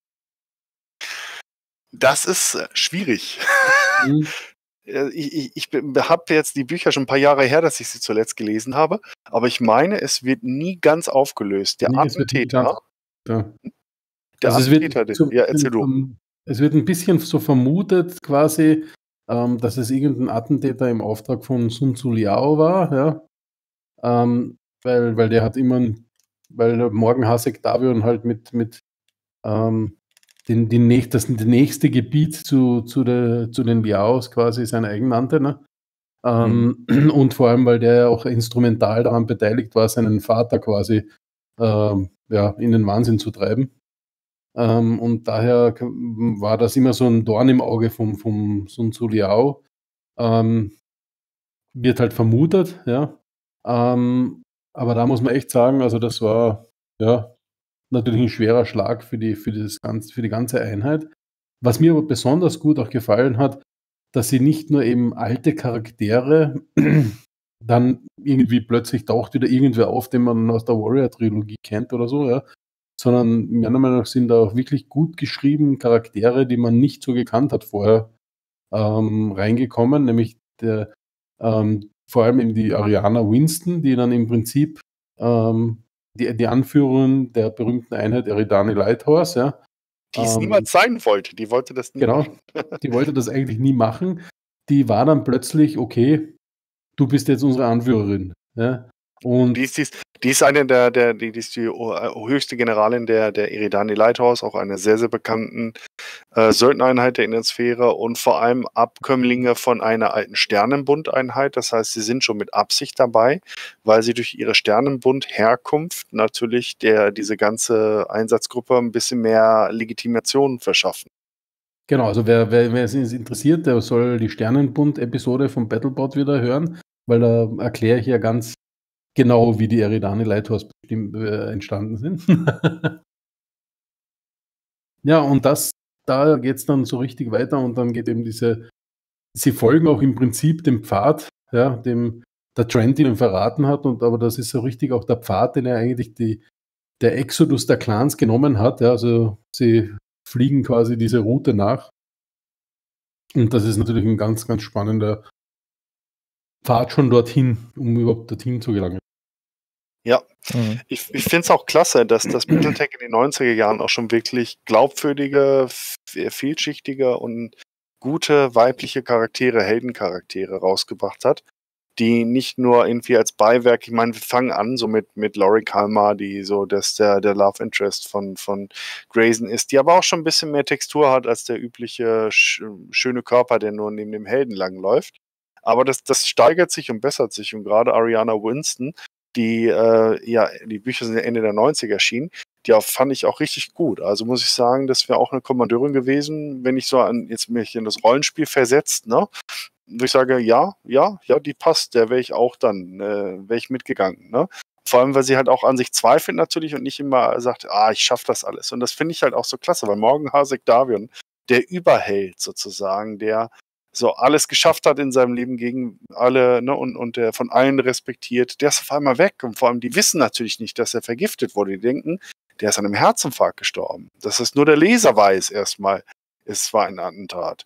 Das ist äh, schwierig. Mhm. Äh, Ich, ich, ich habe jetzt die Bücher schon ein paar Jahre her, dass ich sie zuletzt gelesen habe, aber ich meine, es wird nie ganz aufgelöst. Der Nee, es wird nicht ganz. Attentäter, Ja. der Also es wird, Attentäter, der- so, ja, erzähl du. ähm, es wird ein bisschen so vermutet quasi, ähm, dass es irgendein Attentäter im Auftrag von Sun Tzu Liao war, ja. Ähm, weil, weil der hat immer, ein- weil der Morgan Hasek Davion halt mit, mit ähm, den, die näch, das nächste Gebiet zu, zu, der, zu den Liaos quasi sein eigen nannte, ne? Ähm, Und vor allem, weil der ja auch instrumental daran beteiligt war, seinen Vater quasi ähm, ja, in den Wahnsinn zu treiben. Ähm, und daher k- war das immer so ein Dorn im Auge vom, vom Sun Tzu Liao. Ähm, wird halt vermutet, ja. Ähm, aber da muss man echt sagen, also das war ja natürlich ein schwerer Schlag für die, für das ganze, für die ganze Einheit. Was mir aber besonders gut auch gefallen hat, dass sie nicht nur eben alte Charaktere dann irgendwie plötzlich taucht wieder irgendwer auf, den man aus der Warrior-Trilogie kennt oder so, ja, sondern meiner Meinung nach sind da auch wirklich gut geschrieben Charaktere, die man nicht so gekannt hat vorher, ähm, reingekommen, nämlich der, ähm, vor allem eben die Ariana Winston, die dann im Prinzip ähm, die, die Anführerin der berühmten Einheit Eridani Lighthorse, ja. Die es Ähm, niemals sein wollte, die wollte das nie Genau, machen. die wollte das eigentlich nie machen. Die war dann plötzlich, okay, du bist jetzt unsere Anführerin. Ja? Und Die ist, die ist, die ist eine der, der die, die ist die höchste Generalin der, der Eridani Lighthouse, auch einer sehr, sehr bekannten äh, Söldnereinheit der Innensphäre und vor allem Abkömmlinge von einer alten Sternenbund-Einheit. Das heißt, sie sind schon mit Absicht dabei, weil sie durch ihre Sternenbund-Herkunft natürlich der, diese ganze Einsatzgruppe ein bisschen mehr Legitimation verschaffen. genau, also wer, wer, wer es interessiert, der soll die Sternenbund-Episode vom Battlebot wieder hören, weil da erkläre ich ja ganz genau, wie die Eridani Lighthouse bestimmt, äh, entstanden sind. Ja, und das, da geht es dann so richtig weiter und dann geht eben diese, sie folgen auch im Prinzip dem Pfad, ja, dem der Trent ihnen verraten hat, und aber das ist so richtig auch der Pfad, den er eigentlich die, der Exodus der Clans genommen hat. Ja, also sie fliegen quasi diese Route nach. Und das ist natürlich ein ganz, ganz spannender Pfad schon dorthin, um überhaupt dorthin zu gelangen. Ja, Mhm. ich, ich finde es auch klasse, dass das Battletech in den neunziger Jahren auch schon wirklich glaubwürdige, f- vielschichtige und gute weibliche Charaktere, Heldencharaktere rausgebracht hat, die nicht nur irgendwie als Beiwerk, ich meine, wir fangen an so mit, mit Laurie Kalmar, die so dass der, der Love Interest von, von Grayson ist, die aber auch schon ein bisschen mehr Textur hat als der übliche sch schöne Körper, der nur neben dem Helden langläuft. Aber das, das steigert sich und bessert sich, und gerade Ariana Winston, die, äh, ja, die Bücher sind ja Ende der neunziger erschienen, die auch, fand ich auch richtig gut. Also muss ich sagen, das wäre auch eine Kommandeurin gewesen, wenn ich so an jetzt mich in das Rollenspiel versetzt, ne? Wo ich sage, ja, ja, ja, die passt, der wäre ich auch dann, äh, wäre ich mitgegangen, ne? Vor allem, weil sie halt auch an sich zweifelt natürlich und nicht immer sagt, ah, ich schaffe das alles. Und das finde ich halt auch so klasse, weil Morgan Hasek Davion, der Überheld sozusagen, der so alles geschafft hat in seinem Leben gegen alle, ne, und, und der von allen respektiert, der ist auf einmal weg. Und vor allem, die wissen natürlich nicht, dass er vergiftet wurde. Die denken, der ist an einem Herzinfarkt gestorben. Dass es nur der Leser weiß erstmal, es war ein Attentat.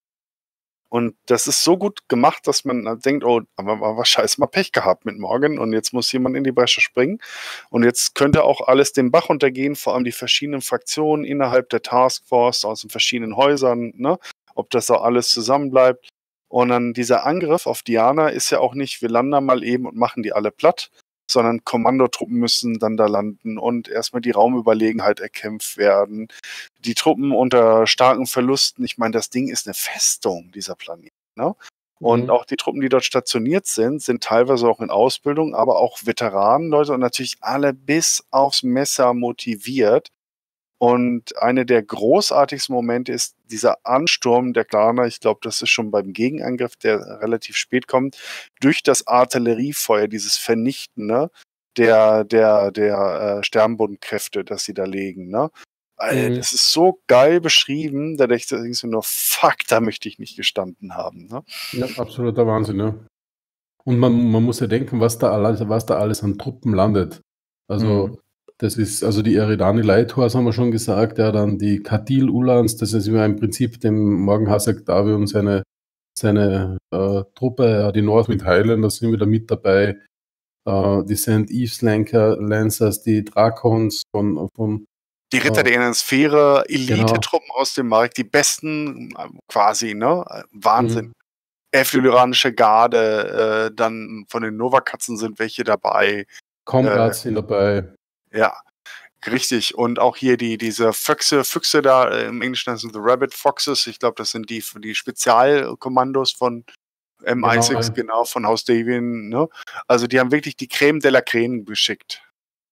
Und das ist so gut gemacht, dass man halt denkt, oh, aber wir haben scheiße mal Pech gehabt mit Morgan und jetzt muss jemand in die Bresche springen. Und jetzt könnte auch alles den Bach runtergehen, vor allem die verschiedenen Fraktionen innerhalb der Taskforce aus den verschiedenen Häusern, ne? Ob das auch alles zusammenbleibt. Und dann dieser Angriff auf Diana ist ja auch nicht, wir landen da mal eben und machen die alle platt, sondern Kommandotruppen müssen dann da landen und erstmal die Raumüberlegenheit erkämpft werden. Die Truppen unter starken Verlusten, ich meine, das Ding ist eine Festung, dieser Planet, ne? Und Mhm. auch die Truppen, die dort stationiert sind, sind teilweise auch in Ausbildung, aber auch Veteranenleute und natürlich alle bis aufs Messer motiviert. Und eine der großartigsten Momente ist dieser Ansturm der Klaner. Ich glaube, das ist schon beim Gegenangriff, der relativ spät kommt, durch das Artilleriefeuer, dieses Vernichtende der, der, der äh, Sternbundenkräfte, das sie da legen. Ne? Äh, Mhm. Das ist so geil beschrieben, da denke ich mir nur, fuck, da möchte ich nicht gestanden haben. Ne? Ja, absoluter Wahnsinn, ja. Und man, man muss ja denken, was da alles, was da alles an Truppen landet. Also, Mhm. das ist, also die Eridani Lighthouse haben wir schon gesagt, ja, dann die Kadil Ulans, das ist ja im Prinzip dem Morgan Hasek Davion seine, seine äh, Truppe, ja, die Northwind Highlanders sind wieder mit dabei, äh, die Saint Eves Lancer, Lancers, die Drakons von, von Die Ritter äh, der inneren Sphäre, genau. Elite-Truppen aus dem Markt, die besten äh, quasi, ne? Äh, Wahnsinn. Mhm. Elflyranische Garde, äh, dann von den Novakatzen sind welche dabei. Comrades sind dabei. Ja, richtig. Und auch hier die, diese Füchse, Füchse da, äh, im Englischen sind The Rabbit Foxes. Ich glaube, das sind die, die Spezialkommandos von M Genau, sechs, ja. genau, von Haus Davian. Ne? Also die haben wirklich die Creme de la Creme geschickt.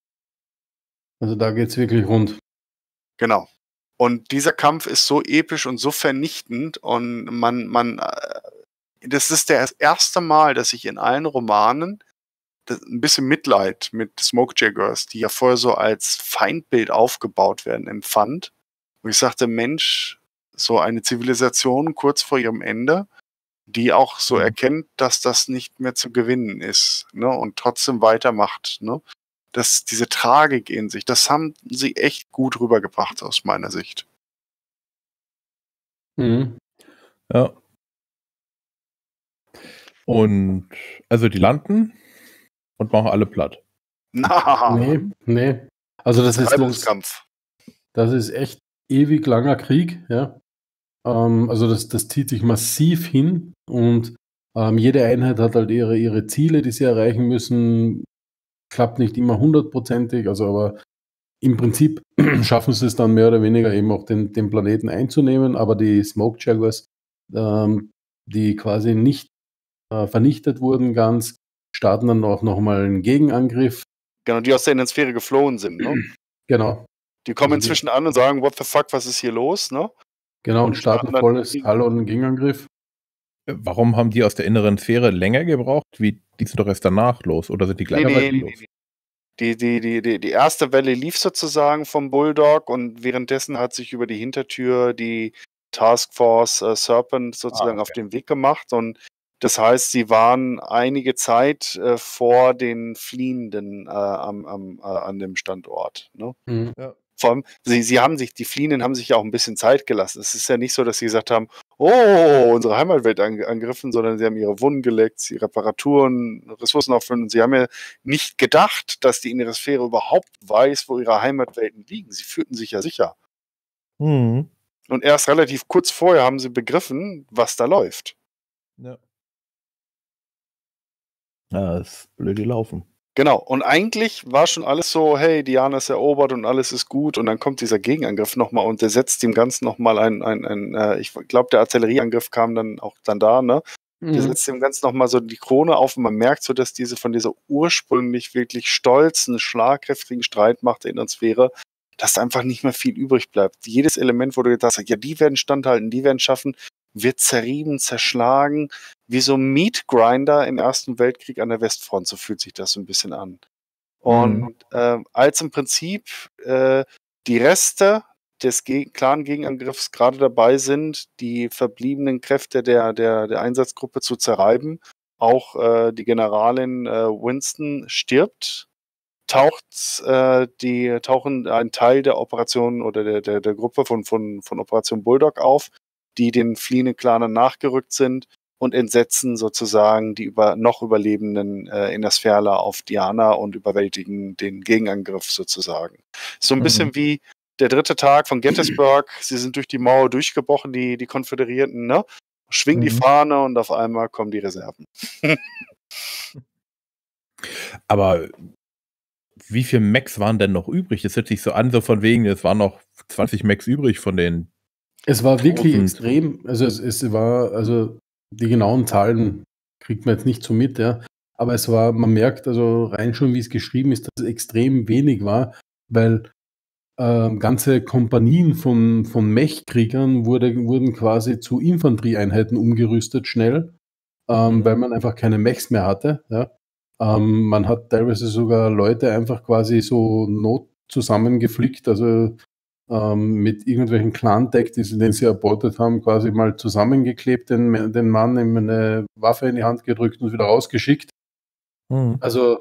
Also da geht es wirklich rund. Genau. Und dieser Kampf ist so episch und so vernichtend und man, man, äh, das ist das erste Mal, dass ich in allen Romanen das, ein bisschen Mitleid mit Smokejaggers, die ja vorher so als Feindbild aufgebaut werden, empfand. Und ich sagte, Mensch, so eine Zivilisation kurz vor ihrem Ende, die auch so Mhm. erkennt, dass das nicht mehr zu gewinnen ist, ne, und trotzdem weitermacht, ne. Das, diese Tragik in sich, das haben sie echt gut rübergebracht aus meiner Sicht. Mhm. Ja. Und also die landen und machen alle platt. Na, Nee, nee. Also das ist das, Reibungskampf. das ist echt ewig langer Krieg, ja. Ähm, also das, das zieht sich massiv hin und Ähm, jede Einheit hat halt ihre, ihre Ziele, die sie erreichen müssen. Klappt nicht immer hundertprozentig, also aber im Prinzip schaffen sie es dann mehr oder weniger eben auch den, den Planeten einzunehmen, aber die Smoke Jaguars, ähm, die quasi nicht äh, vernichtet wurden ganz, starten dann auch nochmal einen Gegenangriff. Genau, die aus der Innensphäre geflohen sind, ne? Genau. Die kommen Also die- inzwischen an und sagen, what the fuck, was ist hier los, ne? Genau, und Und starten starten dann volles gegen- Hall- und Gegenangriff. Warum haben die aus der inneren Sphäre länger gebraucht? Wie, die sind doch erst danach los oder sind die Nee, gleichzeitig nee, nee, los? nee. Die, die, die, die, die erste Welle lief sozusagen vom Bulldog und währenddessen hat sich über die Hintertür die Taskforce äh, Serpent sozusagen Ah, auf okay. den Weg gemacht und das heißt, sie waren einige Zeit äh, vor den Fliehenden äh, am, am, äh, an dem Standort. Ne? Mhm. Vor allem, sie, sie haben sich, die Fliehenden haben sich ja auch ein bisschen Zeit gelassen. Es ist ja nicht so, dass sie gesagt haben, oh, unsere Heimatwelt ang angegriffen, sondern sie haben ihre Wunden geleckt, sie Reparaturen, Ressourcen auffüllen und sie haben ja nicht gedacht, dass die innere Sphäre überhaupt weiß, wo ihre Heimatwelten liegen. Sie fühlten sich ja sicher. Mhm. Und erst relativ kurz vorher haben sie begriffen, was da läuft. Ja. Ja, das ist blöd gelaufen. Genau, und eigentlich war schon alles so, hey, Diana ist erobert und alles ist gut und dann kommt dieser Gegenangriff nochmal und der setzt dem Ganzen nochmal ein, ein, ein äh, ich glaube, der Artillerieangriff kam dann auch dann da, ne? Der Mhm. setzt dem Ganzen nochmal so die Krone auf und man merkt so, dass diese von dieser ursprünglich wirklich stolzen, schlagkräftigen Streitmacht der Inneren Sphäre, dass da einfach nicht mehr viel übrig bleibt. Jedes Element, wo du gedacht hast, ja, die werden standhalten, die werden schaffen, wird zerrieben, zerschlagen, wie so ein Meat-Grinder im Ersten Weltkrieg an der Westfront, so fühlt sich das so ein bisschen an. Und Mhm. ähm, als im Prinzip äh, die Reste des Ge Clan-Gegenangriffs gerade dabei sind, die verbliebenen Kräfte der, der, der Einsatzgruppe zu zerreiben, auch äh, die Generalin äh, Winston stirbt, taucht äh, die tauchen ein Teil der Operation oder der, der, der Gruppe von, von, von Operation Bulldog auf, die den fliehenden Clanern nachgerückt sind und entsetzen sozusagen die über, noch Überlebenden äh, in der Sphäre auf Diana und überwältigen den Gegenangriff sozusagen. So ein Mhm. bisschen wie der dritte Tag von Gettysburg. Sie sind durch die Mauer durchgebrochen, die, die Konföderierten, ne? Schwingen die Mhm. Fahne und auf einmal kommen die Reserven. Aber wie viele Mechs waren denn noch übrig? Das hört sich so an, so von wegen, es waren noch zwanzig Mechs übrig von den. Es war wirklich tausend. extrem, also es, es war, also die genauen Zahlen kriegt man jetzt nicht so mit, ja. Aber es war, man merkt also rein schon, wie es geschrieben ist, dass es extrem wenig war, weil ähm, ganze Kompanien von, von Mech-Kriegern wurde, wurden quasi zu Infanterieeinheiten umgerüstet schnell, ähm, Mhm. weil man einfach keine Mechs mehr hatte, ja. Ähm, man hat teilweise sogar Leute einfach quasi so not zusammengeflickt, also ähm, mit irgendwelchen Clan-Deck, die sie, den sie erbeutet haben, quasi mal zusammengeklebt, den, den Mann ihm eine Waffe in die Hand gedrückt und wieder rausgeschickt. Mhm. Also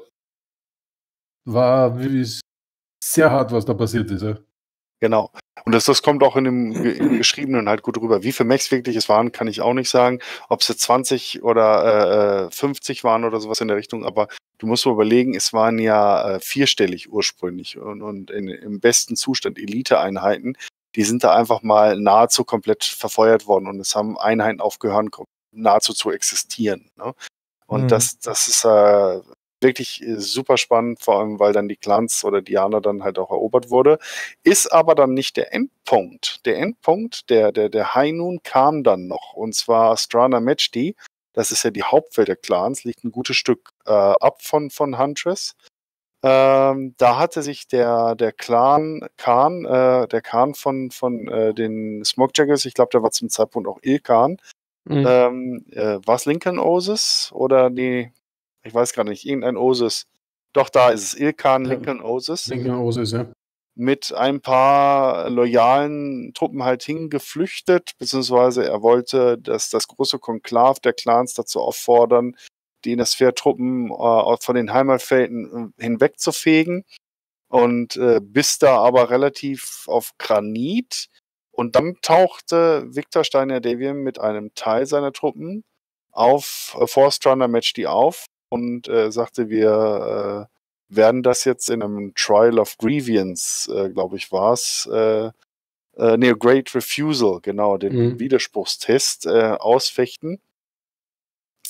war wie, sehr hart, was da passiert ist. Ja. Genau. Und das, das kommt auch in dem, Ge- im Geschriebenen halt gut rüber. Wie viele Mechs wirklich es waren, kann ich auch nicht sagen. Ob es jetzt zwanzig oder äh, fünfzig waren oder sowas in der Richtung. Aber du musst mal überlegen, es waren ja äh, vierstellig ursprünglich und, und in, im besten Zustand Elite-Einheiten. Die sind da einfach mal nahezu komplett verfeuert worden und es haben Einheiten aufgehört, nahezu zu existieren. Ne? Und Mhm. das, das ist äh, wirklich äh, super spannend, vor allem weil dann die Clans oder Diana dann halt auch erobert wurde. Ist aber dann nicht der Endpunkt. Der Endpunkt, der, der, der High Noon kam dann noch. Und zwar Strana Mechti, das ist ja die Hauptwelt der Clans, liegt ein gutes Stück äh, ab von, von Huntress. Ähm, da hatte sich der, der Clan Khan, äh, der Khan von, von äh, den Smokejaggers, ich glaube, der war zum Zeitpunkt auch Ilkhan, Mhm. ähm, äh, war es Lincoln Osis oder die, ich weiß gar nicht, irgendein Osis. Doch, da ist es Ilkhan Ja. Lincoln Osis. Lincoln Osis, ja. Mit ein paar loyalen Truppen halt hingeflüchtet, beziehungsweise er wollte, dass das große Konklav der Clans dazu auffordern, die Innersphäre-Truppen äh, von den Heimatfelden äh, hinwegzufegen. Und äh, bis da aber relativ auf Granit. Und dann tauchte Victor Steiner-Devian mit einem Teil seiner Truppen auf äh, Force Runner Match die auf und äh, sagte, wir äh, werden das jetzt in einem Trial of Grievance, äh, glaube ich, war es, äh, äh, nee, Great Refusal, genau, den Mhm. Widerspruchstest äh, ausfechten.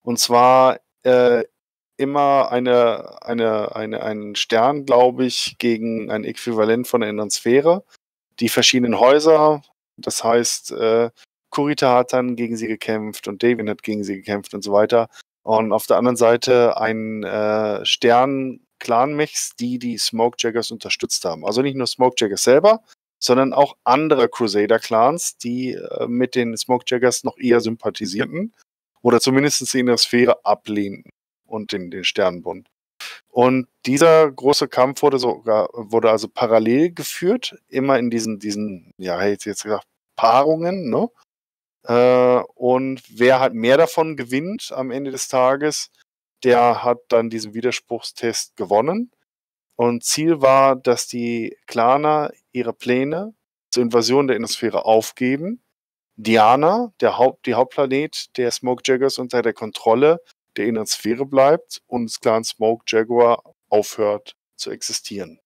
Und zwar äh, immer eine, eine, eine, einen Stern, glaube ich, gegen ein Äquivalent von der inneren Sphäre. Die verschiedenen Häuser, das heißt, äh, Kurita hat dann gegen sie gekämpft und Davian hat gegen sie gekämpft und so weiter. Und auf der anderen Seite ein äh, Stern Clan-Mechs, die die Smokejaggers unterstützt haben. Also nicht nur Smokejaggers selber, sondern auch andere Crusader-Clans, die äh, mit den Smokejaggers noch eher sympathisierten oder zumindest in der Sphäre ablehnten und den, den Sternenbund. Und dieser große Kampf wurde sogar, wurde also parallel geführt, immer in diesen, diesen, ja, jetzt jetzt gesagt, Paarungen, ne? Äh, und wer halt mehr davon gewinnt am Ende des Tages, der hat dann diesen Widerspruchstest gewonnen. Und Ziel war, dass die Claner ihre Pläne zur Invasion der Innersphäre aufgeben. Diana, der Haupt, die Hauptplanet der Smokejaggers, unter der Kontrolle der inneren Sphäre bleibt und das Clan Smoke Jaguar aufhört zu existieren.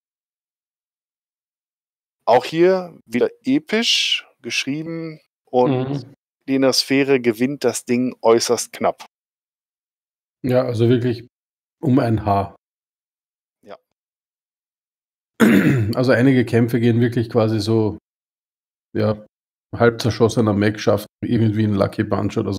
Auch hier wieder episch geschrieben und Mhm. die innere Sphäre gewinnt das Ding äußerst knapp. Ja, also wirklich um ein Haar. Ja. Also einige Kämpfe gehen wirklich quasi so, ja, halb zerschossener Mech schafft irgendwie ein Lucky Punch oder so.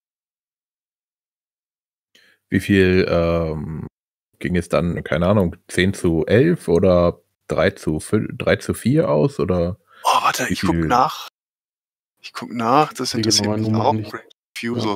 Wie viel ähm, ging es dann, keine Ahnung, zehn zu elf oder drei zu vier aus? Oder Oh, warte, wie ich guck viel? nach. Ich guck nach, das Die interessiert genaue mich Nummer auch. nicht. Refusal.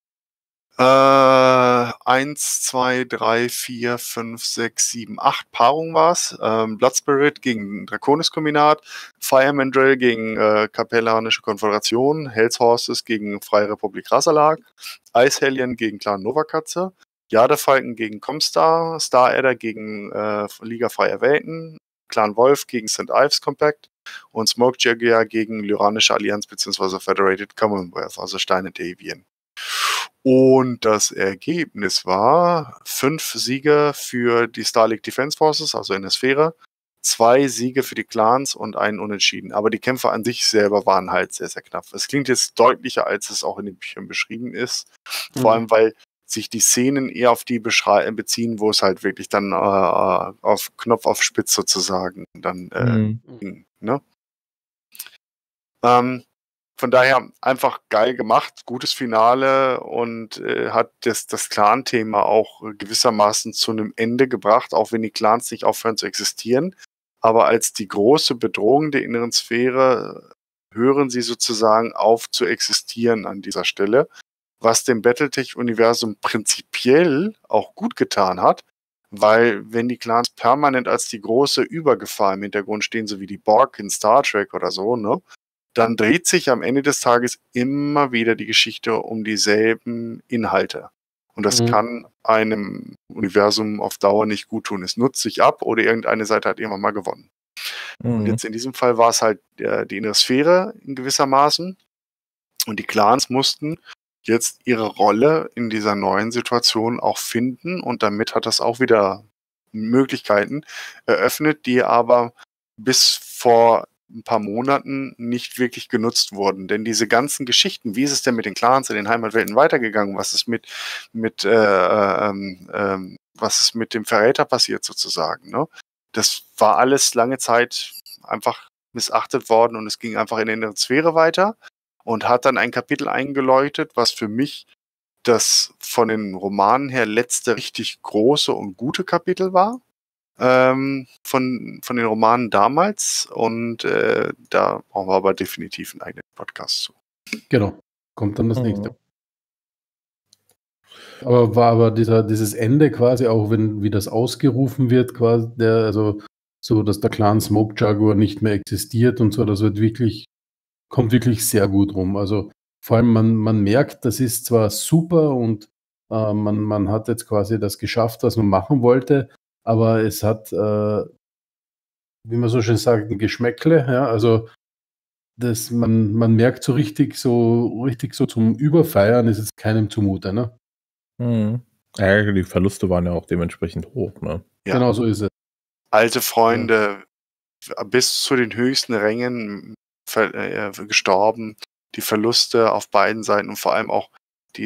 Äh, eins, zwei, drei, vier, fünf, sechs, sieben, acht Paarungen war es. Ähm, Blood Spirit gegen Draconis-Kombinat, Fireman Drill gegen äh, Kapellanische Konföderation, Hells Horses gegen Freie Republik Rassalag, Ice Hellion gegen Clan Novakatze, Jadefalken gegen Comstar, Star Adder gegen äh, Liga Freier Welten, Clan Wolf gegen Saint Ives Compact und Smoke Jaguar gegen Lyranische Allianz bzw. Federated Commonwealth, also Steine Davian. Und das Ergebnis war fünf Siege für die Star League Defense Forces, also in der Sphäre, zwei Siege für die Clans und einen Unentschieden. Aber die Kämpfe an sich selber waren halt sehr, sehr knapp. Es klingt jetzt deutlicher, als es auch in den Büchern beschrieben ist. Mhm. Vor allem, weil sich die Szenen eher auf die beschrei- beziehen, wo es halt wirklich dann äh, auf Knopf auf Spitz sozusagen dann äh, Mhm. ging. Ne? Ähm, Von daher einfach geil gemacht, gutes Finale und äh, hat das, das Clan-Thema auch gewissermaßen zu einem Ende gebracht, auch wenn die Clans nicht aufhören zu existieren. Aber als die große Bedrohung der inneren Sphäre hören sie sozusagen auf zu existieren an dieser Stelle, was dem Battletech-Universum prinzipiell auch gut getan hat, weil wenn die Clans permanent als die große Übergefahr im Hintergrund stehen, so wie die Borg in Star Trek oder so, ne? Dann dreht sich am Ende des Tages immer wieder die Geschichte um dieselben Inhalte. Und das Mhm. kann einem Universum auf Dauer nicht gut tun. Es nutzt sich ab oder irgendeine Seite hat irgendwann mal gewonnen. Und Mhm. jetzt in diesem Fall war es halt äh, die innere Sphäre in gewissermaßen. Und die Clans mussten jetzt ihre Rolle in dieser neuen Situation auch finden. Und damit hat das auch wieder Möglichkeiten eröffnet, die aber bis vor ein paar Monaten nicht wirklich genutzt wurden. Denn diese ganzen Geschichten, wie ist es denn mit den Clans in den Heimatwelten weitergegangen? Was ist mit, mit äh, ähm, ähm, was ist mit dem Verräter passiert sozusagen? Ne? Das war alles lange Zeit einfach missachtet worden und es ging einfach in der Sphäre weiter und hat dann ein Kapitel eingeläutet, was für mich das von den Romanen her letzte richtig große und gute Kapitel war. Ähm, von, von den Romanen damals und äh, da brauchen wir aber definitiv einen eigenen Podcast zu. Genau. Kommt dann das Mhm. nächste. Aber war aber dieser, dieses Ende quasi auch, wenn wie das ausgerufen wird, quasi, der, also so, dass der Clan Smoke Jaguar nicht mehr existiert und so, das wird wirklich, kommt wirklich sehr gut rum. Also vor allem, man, man merkt, das ist zwar super und äh, man, man hat jetzt quasi das geschafft, was man machen wollte, aber es hat, äh, wie man so schön sagt, ein Geschmäckle, ja, also das, man, man merkt so richtig, so richtig so zum Überfeiern ist es keinem zumute, ne? Mhm. Ja, die Verluste waren ja auch dementsprechend hoch, ne? Ja. Genau so ist es. Alte Freunde bis zu den höchsten Rängen ver- äh, gestorben, die Verluste auf beiden Seiten und vor allem auch diese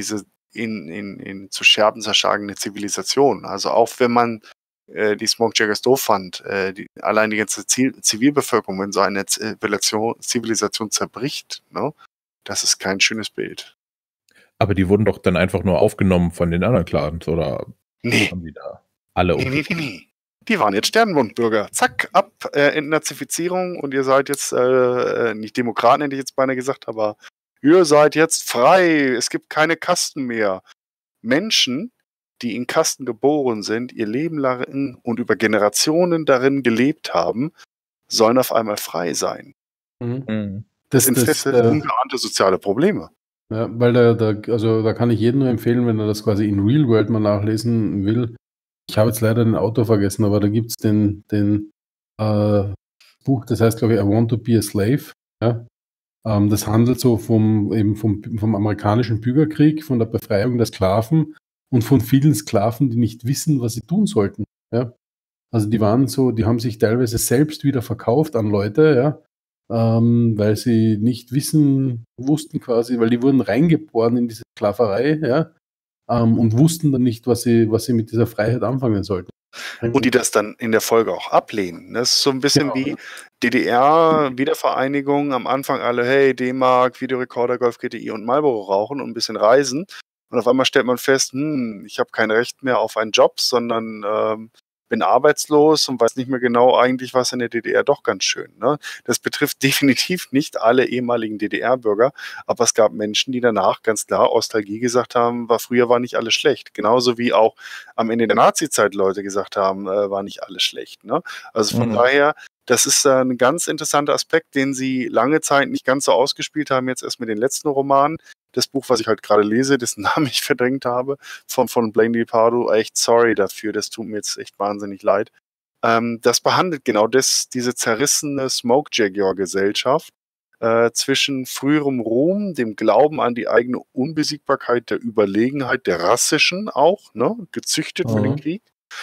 in, in, in zu Scherben zerschlagene Zivilisation. Also auch wenn man äh, die Smokejaggers doof fand, äh, die, allein die ganze Ziel, Zivilbevölkerung, wenn so eine Zivilisation, Zivilisation zerbricht, ne, das ist kein schönes Bild. Aber die wurden doch dann einfach nur aufgenommen von den anderen Clans, oder Nee, haben die da alle nee, nee, nee, umgebracht? nee. Die waren jetzt Sternenbundbürger. Zack, ab, äh, Entnazifizierung und ihr seid jetzt, äh, nicht Demokraten, hätte ich jetzt beinahe gesagt, aber ihr seid jetzt frei. Es gibt keine Kasten mehr. Menschen, die in Kasten geboren sind, ihr Leben lang und über Generationen darin gelebt haben, sollen auf einmal frei sein. Mhm. Mhm. Das, Das, das, entfesselt äh, ungeahnte soziale Probleme. ja, weil da, da, also da kann ich jedem nur empfehlen, wenn er das quasi in Real World mal nachlesen will. Ich habe jetzt leider den Autor vergessen, aber da gibt es den, den äh, Buch, das heißt, glaube ich, I Want to be a Slave. Ja? Ähm, das handelt so vom, eben vom, vom amerikanischen Bürgerkrieg, von der Befreiung der Sklaven und von vielen Sklaven, die nicht wissen, was sie tun sollten. Ja? Also die waren so, die haben sich teilweise selbst wieder verkauft an Leute, ja, ähm, weil sie nicht wissen, wussten quasi, weil die wurden reingeboren in diese Sklaverei, ja, ähm, und wussten dann nicht, was sie, was sie mit dieser Freiheit anfangen sollten. Und die das dann in der Folge auch ablehnen. Das ist so ein bisschen Genau. wie D D R-Wiedervereinigung. Am Anfang alle, hey, D-Mark, Videorekorder, Golf G T I und Marlboro rauchen und ein bisschen reisen. Und auf einmal stellt man fest, hm, ich habe kein Recht mehr auf einen Job, sondern ähm, bin arbeitslos und weiß nicht mehr genau eigentlich, was in der D D R doch ganz schön. Ne? Das betrifft definitiv nicht alle ehemaligen D D R-Bürger, aber es gab Menschen, die danach ganz klar Nostalgie gesagt haben, war früher war nicht alles schlecht. Genauso wie auch am Ende der Nazi-Zeit Leute gesagt haben, äh, war nicht alles schlecht. Ne? Also von Mhm. daher, das ist äh, ein ganz interessanter Aspekt, den sie lange Zeit nicht ganz so ausgespielt haben, jetzt erst mit den letzten Romanen. Das Buch, was ich halt gerade lese, dessen Namen ich verdrängt habe, von, von Blaine DiPardo, echt sorry dafür, das tut mir jetzt echt wahnsinnig leid. Ähm, das behandelt genau das, diese zerrissene Smokejaguar-Gesellschaft äh, zwischen früherem Ruhm, dem Glauben an die eigene Unbesiegbarkeit, der Überlegenheit, der rassischen auch, ne, gezüchtet für den Mhm. Krieg.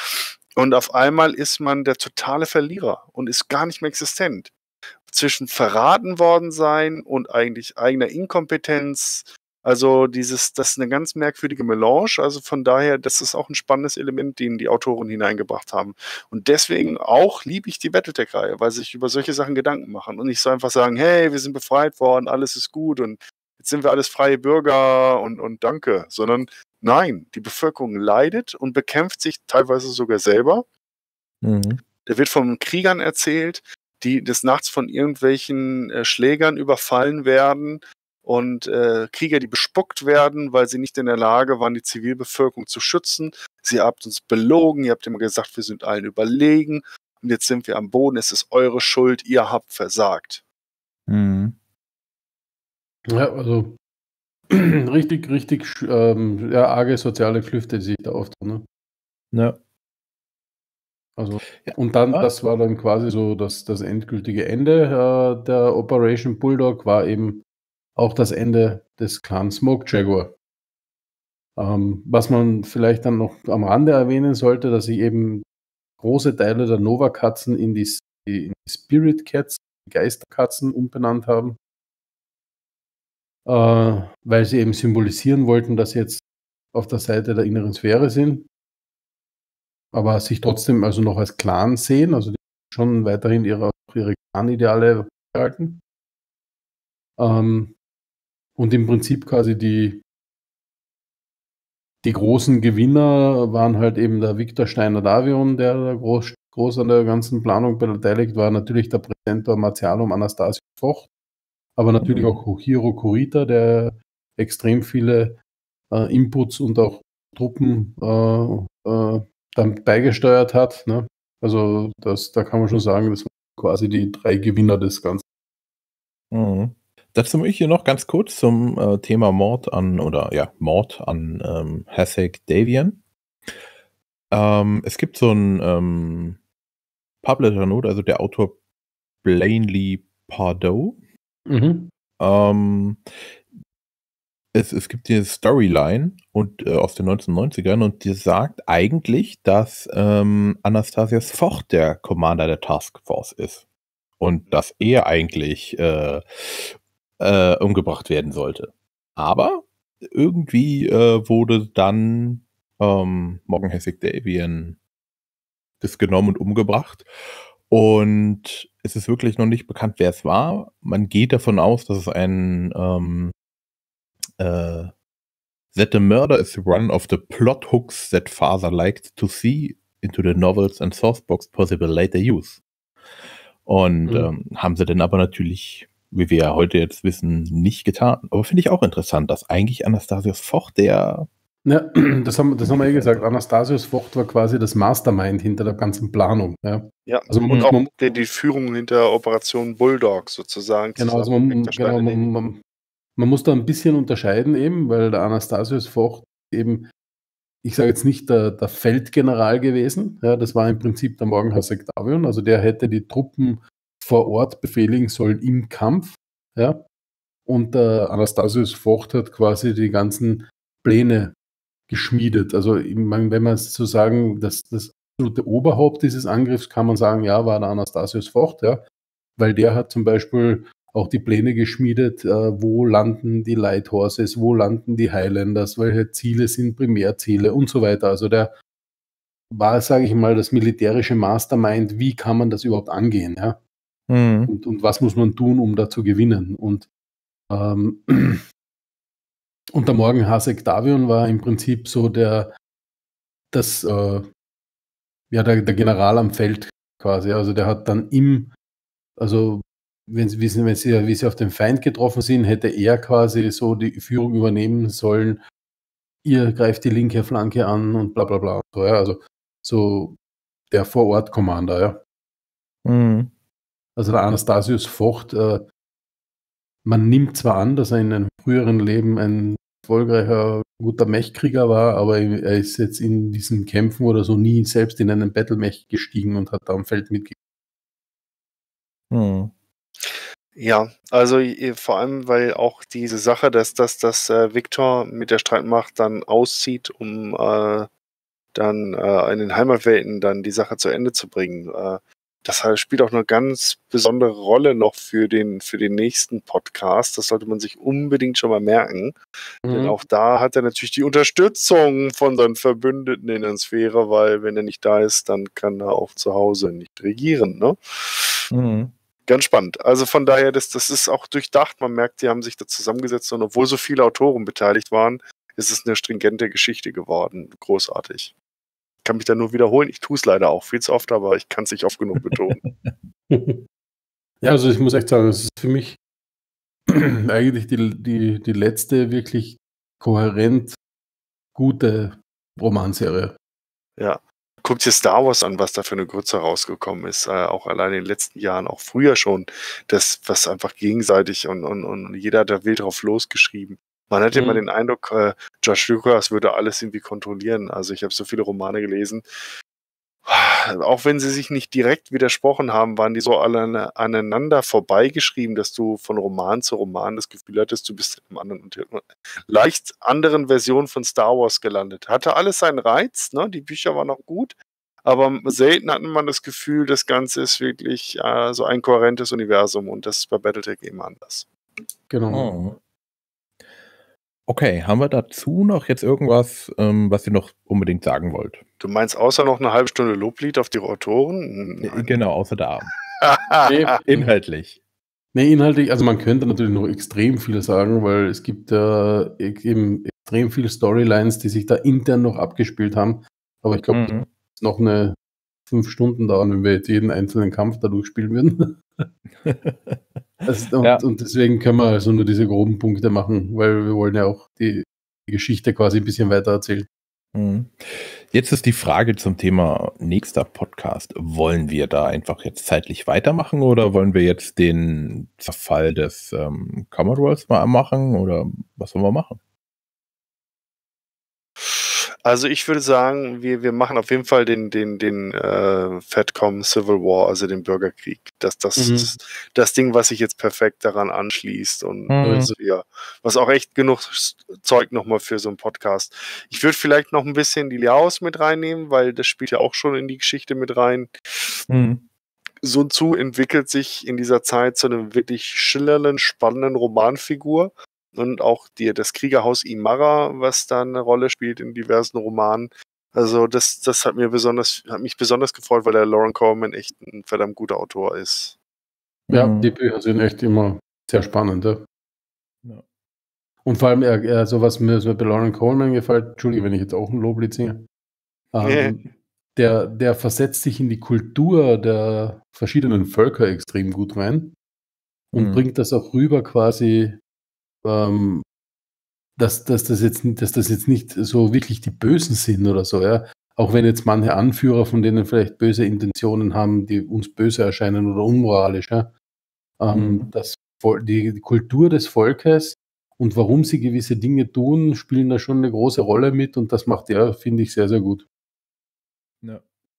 Und auf einmal ist man der totale Verlierer und ist gar nicht mehr existent. Zwischen verraten worden sein und eigentlich eigener Inkompetenz. Also dieses, das ist eine ganz merkwürdige Melange. Also von daher, das ist auch ein spannendes Element, den die Autoren hineingebracht haben. Und deswegen auch liebe ich die Battletech-Reihe, weil sie sich über solche Sachen Gedanken machen und nicht so einfach sagen, hey, wir sind befreit worden, alles ist gut und jetzt sind wir alles freie Bürger und, und danke, sondern nein, die Bevölkerung leidet und bekämpft sich teilweise sogar selber. Mhm. Da wird von Kriegern erzählt, die des Nachts von irgendwelchen äh, Schlägern überfallen werden und äh, Krieger, die bespuckt werden, weil sie nicht in der Lage waren, die Zivilbevölkerung zu schützen. Sie habt uns belogen, ihr habt immer gesagt, wir sind allen überlegen und jetzt sind wir am Boden, es ist eure Schuld, ihr habt versagt. Mhm. Ja, also richtig, richtig sch- ähm, ja, arge soziale Klüfte, die sich da auftun. Ne? Ja. Also, Ja. und dann, Ah. das war dann quasi so das, das endgültige Ende äh, der Operation Bulldog, war eben auch das Ende des Clan Smokejaguar. Ähm, was man vielleicht dann noch am Rande erwähnen sollte, dass sich eben große Teile der Nova-Katzen in die, in die Spirit Cats, die Geisterkatzen, umbenannt haben, äh, weil sie eben symbolisieren wollten, dass sie jetzt auf der Seite der inneren Sphäre sind, aber sich trotzdem also noch als Clan sehen, also die schon weiterhin ihre, ihre Clan-Ideale halten. Ähm, und im Prinzip quasi die, die großen Gewinner waren halt eben der Victor Steiner-Davion, der da groß, groß an der ganzen Planung beteiligt war, natürlich der Präsentor Martialum Anastasius Vocht, aber natürlich Mhm. auch Hiro Kurita, der extrem viele äh, Inputs und auch Truppen äh, äh, dann beigesteuert hat. Ne? Also das, da kann man schon sagen, das waren quasi die drei Gewinner des Ganzen. Mhm. Dazu möchte ich hier noch ganz kurz zum äh, Thema Mord an, oder ja, Mord an ähm, Hasek Davian. Ähm, es gibt so ein ähm, Publisher-Note, also der Autor Blaine Pardoe. Mhm. Ähm, es, es gibt die Storyline und, äh, aus den neunzehnhundertneunzigern und die sagt eigentlich, dass ähm, Anastasius Vocht der Commander der Taskforce ist. Und dass er eigentlich äh, äh, umgebracht werden sollte. Aber irgendwie äh, wurde dann ähm, Morgan Hessig Davian das genommen und umgebracht. Und es ist wirklich noch nicht bekannt, wer es war. Man geht davon aus, dass es ein ähm, äh, that the murder is one of the plot hooks that father liked to see into the novels and sourcebooks possible later use. Und Mhm. ähm, haben sie dann aber natürlich, wie wir ja heute jetzt wissen, nicht getan. Aber finde ich auch interessant, dass eigentlich Anastasius Vocht der Ja, das haben, das haben wir eh gesagt. Anastasius Vocht war quasi das Mastermind hinter der ganzen Planung. Ja. Ja, Also man, und muss- auch man, die, die Führung hinter Operation Bulldog sozusagen. genau, also zusammen man, mit der genau, Steine- man, man, man muss da ein bisschen unterscheiden eben, weil der Anastasius Vocht eben, ich sage jetzt nicht der, der Feldgeneral gewesen, ja, das war im Prinzip der Morgan Hessig Davion, also der hätte die Truppen vor Ort befehligen sollen im Kampf, ja, und der Anastasius Vocht hat quasi die ganzen Pläne geschmiedet. Also ich meine, wenn man so sagen, das, das absolute Oberhaupt dieses Angriffs, kann man sagen, ja, war der Anastasius Vocht, ja, weil der hat zum Beispiel auch die Pläne geschmiedet, äh, wo landen die Light Horses, wo landen die Highlanders, welche Ziele sind Primärziele und so weiter. Also der war, sage ich mal, das militärische Mastermind, wie kann man das überhaupt angehen, ja, Mhm. und, und was muss man tun, um da zu gewinnen. Und ähm, und der Morgan Hessig Davion war im Prinzip so der, das, äh, ja, der, der General am Feld quasi. Also der hat dann im, also wenn sie, wissen, wenn sie, wie sie auf den Feind getroffen sind, hätte er quasi so die Führung übernehmen sollen. Ihr greift die linke Flanke an und bla bla bla. So, ja, also so der Vor-Ort-Commander, ja. Mhm. Also der Anastasius Vocht, äh, man nimmt zwar an, dass er in einem früheren Leben ein erfolgreicher, guter Mechkrieger war, aber er ist jetzt in diesen Kämpfen oder so nie selbst in einen Battle-Mech gestiegen und hat da am Feld mitgekämpft. Mhm. Ja, also i- vor allem, weil auch diese Sache, dass, dass, dass äh, Victor mit der Streitmacht dann auszieht, um äh, dann äh, in den Heimatwelten dann die Sache zu Ende zu bringen. Äh, das heißt, spielt auch eine ganz besondere Rolle noch für den, für den nächsten Podcast. Das sollte man sich unbedingt schon mal merken. Denn Mhm. auch da hat er natürlich die Unterstützung von seinen Verbündeten in der Sphäre, weil wenn er nicht da ist, dann kann er auch zu Hause nicht regieren. Ne? Mhm. Ganz spannend. Also von daher, das, das ist auch durchdacht. Man merkt, die haben sich da zusammengesetzt und obwohl so viele Autoren beteiligt waren, ist es eine stringente Geschichte geworden. Großartig. Ich kann mich da nur wiederholen. Ich tue es leider auch viel zu oft, aber ich kann es nicht oft genug betonen. Ja, also ich muss echt sagen, es ist für mich eigentlich die, die, die letzte wirklich kohärent gute Romanserie. Ja. Guckt dir Star Wars an, was da für eine Grütze rausgekommen ist. Äh, auch allein in den letzten Jahren, auch früher schon. Das, was einfach gegenseitig und, und, und jeder hat da wild drauf losgeschrieben. Man hatte immer Mhm. den Eindruck, äh, George Lucas würde alles irgendwie kontrollieren. Also ich habe so viele Romane gelesen. Auch wenn sie sich nicht direkt widersprochen haben, waren die so alle aneinander vorbeigeschrieben, dass du von Roman zu Roman das Gefühl hattest, du bist in einem anderen, leicht anderen Version von Star Wars gelandet. Hatte alles seinen Reiz, ne? Die Bücher waren auch gut, aber selten hatte man das Gefühl, das Ganze ist wirklich äh, so ein kohärentes Universum und das ist bei Battletech eben anders. Genau. Mhm. Okay, haben wir dazu noch jetzt irgendwas, ähm, was ihr noch unbedingt sagen wollt? Du meinst außer noch eine halbe Stunde Loblied auf die Autoren? Äh, Nein. Genau, außer da. Nee, Inhaltlich. nee, inhaltlich, also man könnte natürlich noch extrem viel sagen, weil es gibt äh, eben extrem viele Storylines, die sich da intern noch abgespielt haben. Aber ich glaube, das Mhm. wird noch eine fünf Stunden dauern, wenn wir jetzt jeden einzelnen Kampf da durchspielen würden. Also, und, Ja. und deswegen können wir also nur diese groben Punkte machen, weil wir wollen ja auch die, die Geschichte quasi ein bisschen weiter erzählen. Mhm. Jetzt ist die Frage zum Thema nächster Podcast. Wollen wir da einfach jetzt zeitlich weitermachen oder wollen wir jetzt den Zerfall des ähm, Commodores mal machen oder was wollen wir machen? Also ich würde sagen, wir, wir machen auf jeden Fall den, den, den äh, Fatcom Civil War, also den Bürgerkrieg. Das, das Mhm. ist das Ding, was sich jetzt perfekt daran anschließt und Mhm. also, ja, was auch echt genug Zeug nochmal für so einen Podcast. Ich würde vielleicht noch ein bisschen die Liaos mit reinnehmen, weil das spielt ja auch schon in die Geschichte mit rein. Mhm. Sun Tzu entwickelt sich in dieser Zeit zu einem wirklich schillernden, spannenden Romanfigur. und auch die, das Kriegerhaus Imara, was da eine Rolle spielt in diversen Romanen. Also das, das hat mir besonders, hat mich besonders gefreut, weil der Lauren Coleman echt ein verdammt guter Autor ist. Ja, Mhm. die Bücher sind echt immer sehr spannend. Ja. Ja. Und vor allem, er, er, so was mir, was mir bei Lauren Coleman gefällt, Entschuldige, wenn ich jetzt auch ein Loblied singe, ähm, der, der versetzt sich in die Kultur der verschiedenen Völker extrem gut rein und Mhm. bringt das auch rüber quasi, ähm, dass, dass, das jetzt, dass das jetzt nicht so wirklich die Bösen sind oder so, ja. Auch wenn jetzt manche Anführer von denen vielleicht böse Intentionen haben, die uns böse erscheinen oder unmoralisch, ja. Ähm, Mhm. das, die, die Kultur des Volkes und warum sie gewisse Dinge tun, spielen da schon eine große Rolle mit und das macht er, finde ich, sehr, sehr gut. Ja.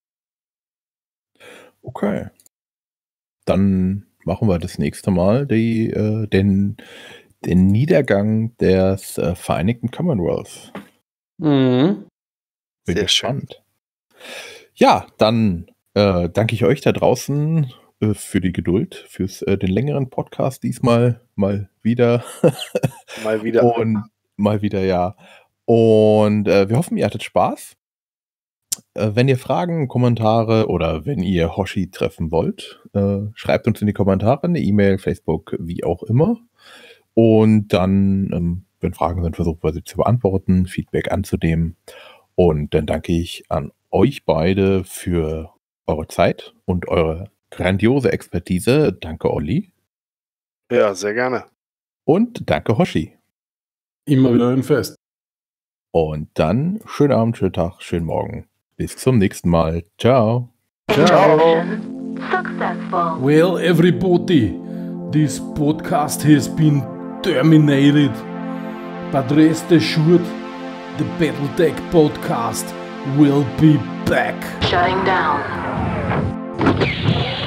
Okay. Dann machen wir das nächste Mal die, äh, den, den Niedergang des äh, Vereinigten Commonwealths. Mhm. Bin Sehr schön. gespannt. Ja, dann äh, danke ich euch da draußen äh, für die Geduld, fürs äh, den längeren Podcast diesmal mal wieder. Mal wieder. Und mal wieder, ja. Und äh, wir hoffen, ihr hattet Spaß. Äh, wenn ihr Fragen, Kommentare oder wenn ihr Hoshi treffen wollt, äh, schreibt uns in die Kommentare, eine E-Mail, Facebook, wie auch immer. Und dann, ähm, wenn Fragen sind, versuchen wir sie zu beantworten, Feedback anzunehmen. Und dann danke ich an euch beide für eure Zeit und eure grandiose Expertise. Danke, Olli. Ja, sehr gerne. Und danke, Hoshi. Immer wieder ein Fest. Und dann schönen Abend, schönen Tag, schönen Morgen. Bis zum nächsten Mal. Ciao. Ciao. Successful. Well, everybody, this podcast has been terminated. But rest assured, the Battletech podcast will be back. Shutting down.